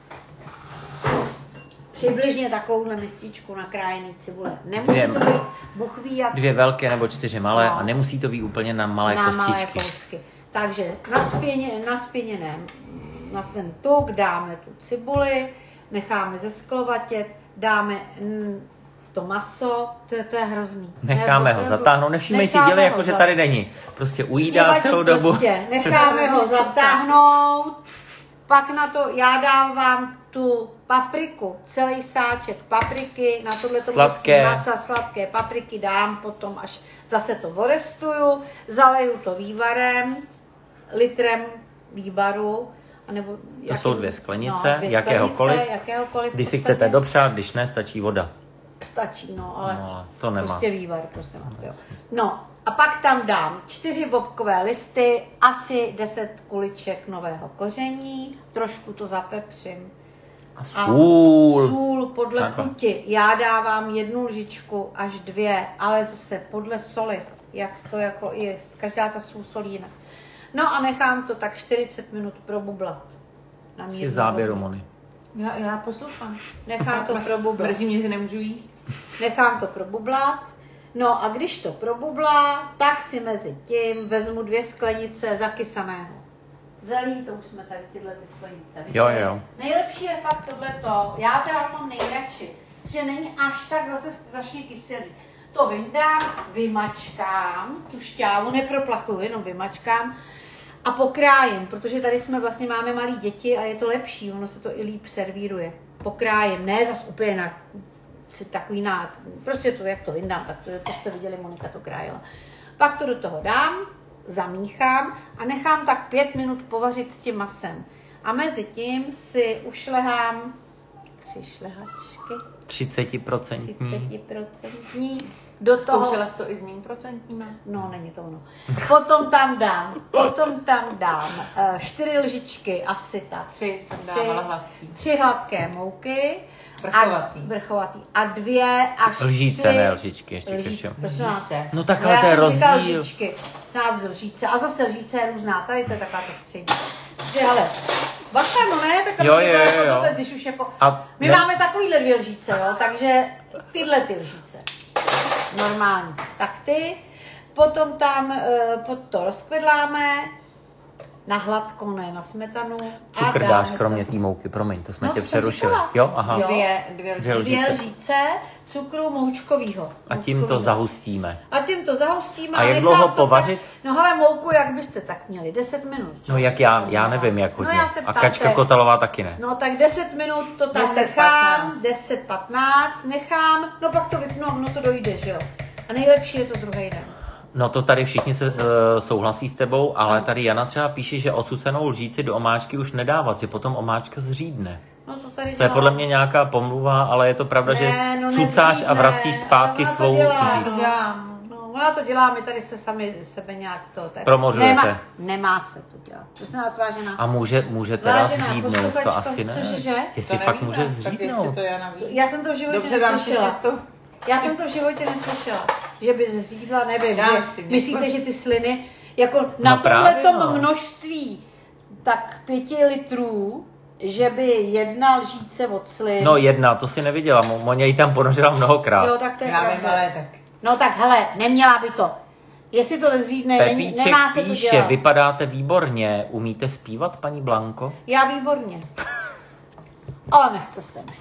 Přibližně takovouhle mističku nakrájený cibule. Nemusí to být, Bůh ví jak... 2 velké nebo 4 malé No. a nemusí to být úplně na malé na malé kostičky. kousky. Takže na spěněném, na ten tuk dáme tu cibuli, necháme zesklovatět, dáme to maso, to je hrozný. Necháme ho zatáhnout, nevšímej si, dělej jako, že tady není. Prostě ujídá Nevadí celou dobu. Prostě, necháme ho zatáhnout, pak na to já dávám tu papriku, celý sáček papriky, na tohle Sladké. masa, sladké papriky dám potom, až zase to orestuju, zaleju to vývarem, litrem vývaru, anebo To jsou 2 sklenice, 2 jakéhokoliv. jakéhokoliv. Když si v podstatě. chcete dopřát, když ne, stačí voda. Stačí, no, ale, No, ale to nemá. prostě vývar, prosím vás, jo. No, a pak tam dám 4 bobkové listy, asi 10 kuliček nového koření, trošku to zapepřím. A sůl. Sůl podle Takhle. chuti. Já dávám 1 lžičku až 2, ale zase podle soli, jak to jako je. Každá ta sůl solí jinak. No a nechám to tak 40 minut probublat. Na Jsi v mírnou záběru, vodu. Moni. Já poslouchám. Nechám to probublat. Mrzí mě, že nemůžu jíst. Nechám to probublat. No a když to probublá, tak si mezi tím vezmu 2 sklenice zakysaného zelí, to už jsme tady tyhle ty sklenice viděli. Jo. Nejlepší je fakt tohleto, já teda mám nejradši, že není až tak zase strašně kyselý. To vyndám, vymačkám, tu šťávu neproplachuju, jenom vymačkám a pokrájím, protože tady jsme vlastně máme malé děti a je to lepší, ono se to i líp servíruje. Pokrájím, ne zas úplně na takový prostě to, jak to vyndám, tak to jste viděli, Monika to krájela. Pak to do toho dám, zamíchám a nechám tak 5 minut povařit s tím masem. A mezi tím si ušlehám 3 šlehačky. 30%. 30%. Do toho... Zkoušela jsi to i s mým procentníma? No, není to ono. Potom tam dám 4 lžičky asi tak. 3 jsem dávala hladký. 3 hladké mouky. Vrchovatý. A 2 až 3... Lžíce, ne lžičky, ještě ke všemu. Lžíce. No takhle to je rozdíl. Lžíce. A zase lžíce je různá. Tady to je taková ta střední. Ale bacha, no ne, tak jo. když už jako... A my máme takovýhle 2 lžíce, jo, takže tyhle ty lžíce. Normální. Tak ty. Potom tam to rozkvedláme. Na hladko, ne na smetanu. Cukr dáš kromě té mouky, promiň, to jsme tě přerušili. Jo, aha. Jo. 2 2 lžíce cukru moučkovýho. A tím to zahustíme. A jak dlouho povařit? No hele, mouku, jak byste tak měli? 10 minut. No jak já nevím, jak hodně. já se A ptám, Kačka Kotalová taky ne. No tak 10 minut to tam 10, nechám, 10-15 nechám, no pak to vypnu, no to dojde, že jo. A nejlepší je to druhý den. No to tady všichni se souhlasí s tebou, ale tady Jana třeba píše, že ocucenou lžíci do omáčky už nedávat, že potom omáčka zřídne. No to tady To je podle mě nějaká pomluva, ale je to pravda, že cucáš a vracíš zpátky svou lžíci. No, ona to dělá, my tady se sami sebe nějak to... Promořujete. Nemá se to dělat. To se nás vážená. A může teda Vážená zřídnout, to posluchačko, asi ne. cože? Jestli To fakt nevíme, může tak jestli zřídnout. to Jana ví. Já jsem to v životě Dobře, dám si neslyšela. čistou. Já jsem to v životě neslyšela, že by zřídla, nevím. Já Že, si myslíte, že ty sliny, jako na právě, tomhletom no. množství, tak 5 litrů, že by 1 lžíce od slin. No 1, to si neviděla, Moně ji tam ponořila mnohokrát. Jo, tak to je Já vím, pravda. ale tak. No tak hele, neměla by to. Jestli to nezřídne, Pepíček nemá se to píše, dělat. vypadáte výborně, umíte zpívat, paní Blanko? Já výborně. Ale nechce se mi.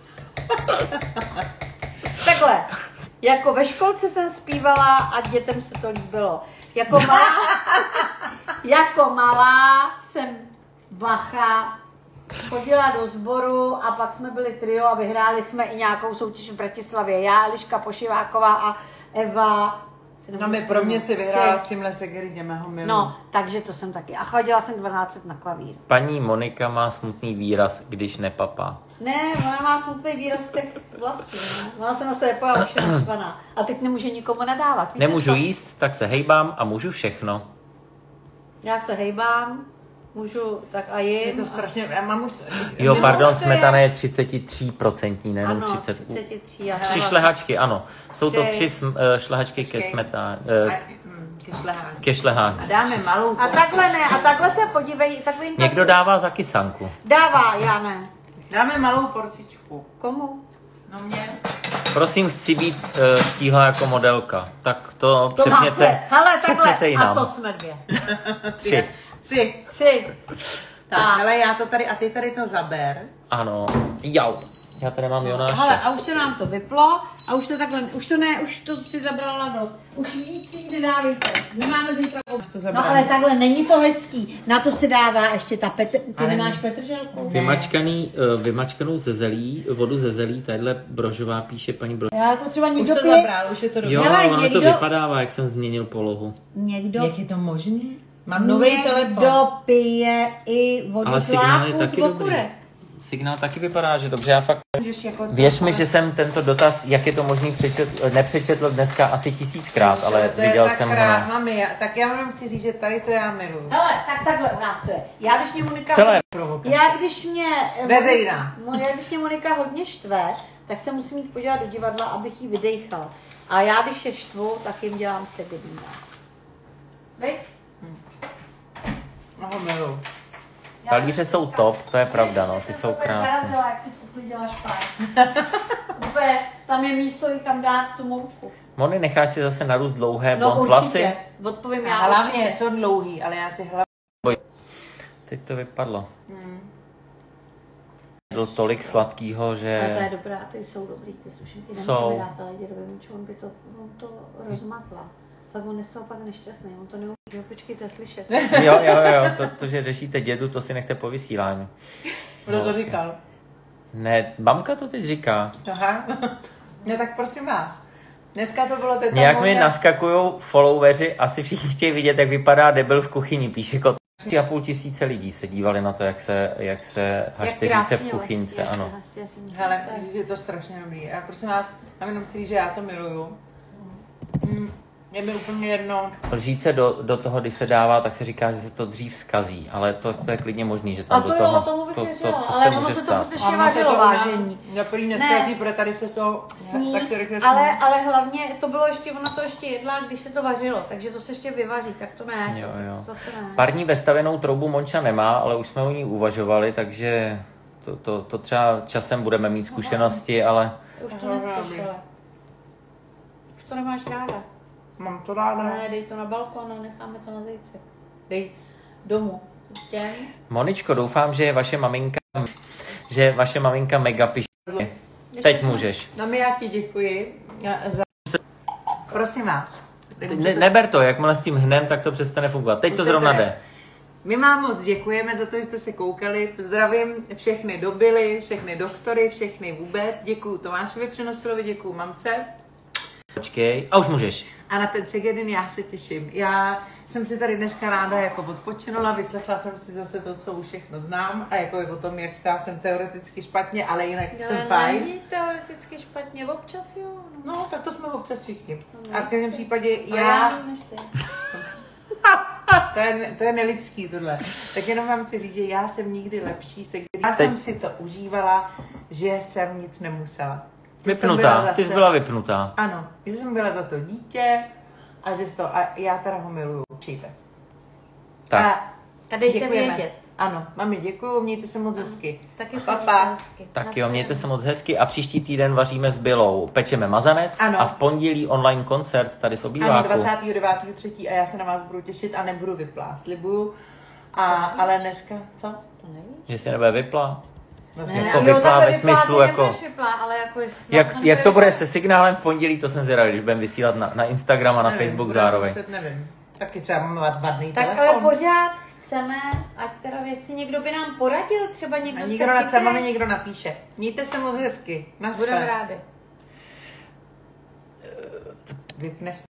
Takhle, jako ve školce jsem zpívala a dětem se to líbilo. Jako malá jsem bacha chodila do sboru a pak jsme byli trio a vyhráli jsme i nějakou soutěž v Bratislavě. Já, Eliška Pošiváková a Eva. No my pro mě si vyhrála s tímhle Segeriněm, ho miluji. No, takže to jsem taky. A chodila jsem 12 let na klavír. Paní Monika má smutný výraz, když nepapá. Ne, ona má smutný výraz těch vlasů. Ne? Ona se na sebe pojala, už je naštvaná. A teď nemůže nikomu nadávat. Víte Nemůžu co? jíst, tak se hejbám a můžu všechno. Já se hejbám, můžu tak a jim. Je to strašně, já mám už... Jo, Nemůžu pardon, se smetana je 33%, ne jenom ano, 30. 33. A 3 šlehačky, ano. Jsou to 3 Tři. šlehačky ke smetá, Kyšlehák. ke šleháku. A dáme malou A takhle ne, a takhle se podívej, takhle jim to Někdo dává za kysanku. dává, já ne. Dáme malou porcičku. Komu? No mě. Prosím, chci být stíhla jako modelka. Tak to To máte. přepněte, Hele, přepněte i takhle, a nám. to jsme 2. 3. 3. Tak, Tak. hele, já to tady, a ty tady to zaber. Ano. Jau. Já tady mám Jonáše. Hele, a už se nám to vyplo a už to takhle, už to si zabrala dost. Už víc jí nedávejte. My máme zítra. No ale takhle není to hezký. Na to se dává ještě ta ty Ale nemáš petrželku? Vymačkanou ze zelí, vodu ze zelí, tadyhle Brožová píše paní Brožová. Já jako třeba Už někdo to pije. zabral, už je to dobré. Jo, Hele, ono to někdo- vypadává, jak jsem změnil polohu. Někdo, Jak je to možné? Mám nový telefon. Někdo pije i vodu Ale z signál je láku taky z dobrý. okurek. signál taky vypadá, že dobře, já fakt... Můžeš jako Věř mi, že jsem tento dotaz, jak je to možný, nepřečetl dneska asi 1000krát, ale to je viděl tak jsem ho krát, na... mami, tak já vám chci říct, že tady to já miluju. Hele, tak takhle u nás to je. Já když mě Monika... Celé. Veřejná. Když mě Monika hodně štve, tak se musím jít podívat do divadla, abych jí vydejchala. A já když je štvu, tak jim dělám sedebína. Viď? No ho miluju. Talíře jsou top, to je pravda, no, ty jsou krásné. Zarazila, jak jsi uklidila špát. Úplně, tam je místo, i kam dát tu mouku. Moni, necháš si zase narůst dlouhé No blond vlasy? určitě, odpovím A já hlavně určitě. co dlouhý, ale já si hlavně... Teď to vypadlo. Bylo tolik sladkýho, Ale to je že... dobrá, ty jsou dobrý, ty sušenky. Jsou. Nemůžeme dát, ale dědovému, on to rozmatla. Pak on je z toho pak nešťastný, on to neumí. Jo, počkejte, slyšet. Jo, to, že řešíte dědu, to si nechte po vysílání. Kdo to ok. říkal? Ne, mamka to teď říká. Aha. No tak prosím vás. Dneska to bylo teta Nějak mi moje... naskakujou followeri, asi všichni chtějí vidět, jak vypadá debil v kuchyni, píše kot. 3,5 tisíce lidí se dívali na to, jak se hašteříce v kuchyňce, ano. Hele, je to strašně dobrý. Já prosím vás, mám jenom chci říct, že já to miluju. Je mi úplně jedno. Lžíce do toho, když se dává, tak se říká, že se to dřív zkazí, ale to je klidně možný, že A tam to do jo, toho, tomu bych to věřila, se ale ono může se to stát. prostě Ono se to vařilo u nás vážení. na první neskazí, protože tady se to Sní, tak rychle sní. ale hlavně to bylo ještě, ona to ještě jedla, když se to vařilo, takže to se ještě vyvaří, tak to ne. Jo. To zase ne. Parní vestavěnou troubu Monča nemá, ale už jsme o ní uvažovali, takže to třeba časem budeme mít zkušenosti, ale Už to nechceš, ale. Už to nemáš ráda. Mám to ráda. Ne, dej to na balkon a necháme to na zítřek. Dej domů. Těm. Moničko, doufám, že vaše maminka mega pišně. Teď můžeš. No my já ti děkuji za... Prosím vás. Neber to, jakmile s tím hnem, tak to přestane fungovat. Teď to zrovna jde. My vám moc děkujeme za to, že jste se koukali. Zdravím všechny dobily, všechny doktory, všechny vůbec. Děkuju Tomášovi Přenosilovi, děkuju mamce. Počkej, a už můžeš. A na ten Segedin já se těším. Já jsem si tady dneska ráda jako odpočinula, vyslechla jsem si zase to, co už všechno znám a jako je o tom, jak já jsem teoreticky špatně, ale jinak jsem fajn. Není teoreticky špatně, občas jo. No, tak to jsme občas všichni. A v každém případě Já já... méně než ty. To je nelidský tohle. Tak jenom vám chci říct, že já jsem nikdy lepší Segedin. Já jsem si to užívala, že jsem nic nemusela. Vypnutá, ty jsi byla vypnutá. Ano, že jsem byla za to dítě a že a já teda ho miluju, určitě. Tak, A dejte Děkujeme. vědět. Ano, mami, děkuju, mějte se moc hezky. Taky se Papa. mějte hezky. tak jo, mějte se moc hezky a příští týden vaříme s Bylou, pečeme mazanec Ano. a v pondělí online koncert tady z Ano, obýváku. 29.3. a já se na vás budu těšit a nebudu vyplá, slibuju. Ale dneska, co? To nevíš? Že si nebude vyplá. Ne, Jako Jo, vyplá takhle ve smyslu ty jako... nebudeš vyplá, ale jako je Jak to bude se signálem v pondělí, to jsem zvědavý, když budeme vysílat na Instagram a na Facebook zároveň. Nevím. Taky třeba máme vadný Tak telefon. ale pořád chceme, ať teda jestli někdo by nám poradil, třeba někdo A z někdo těch třeba chytrých, mi někdo napíše. Mějte se moc hezky. budeme Naschle. rádi. Vypneš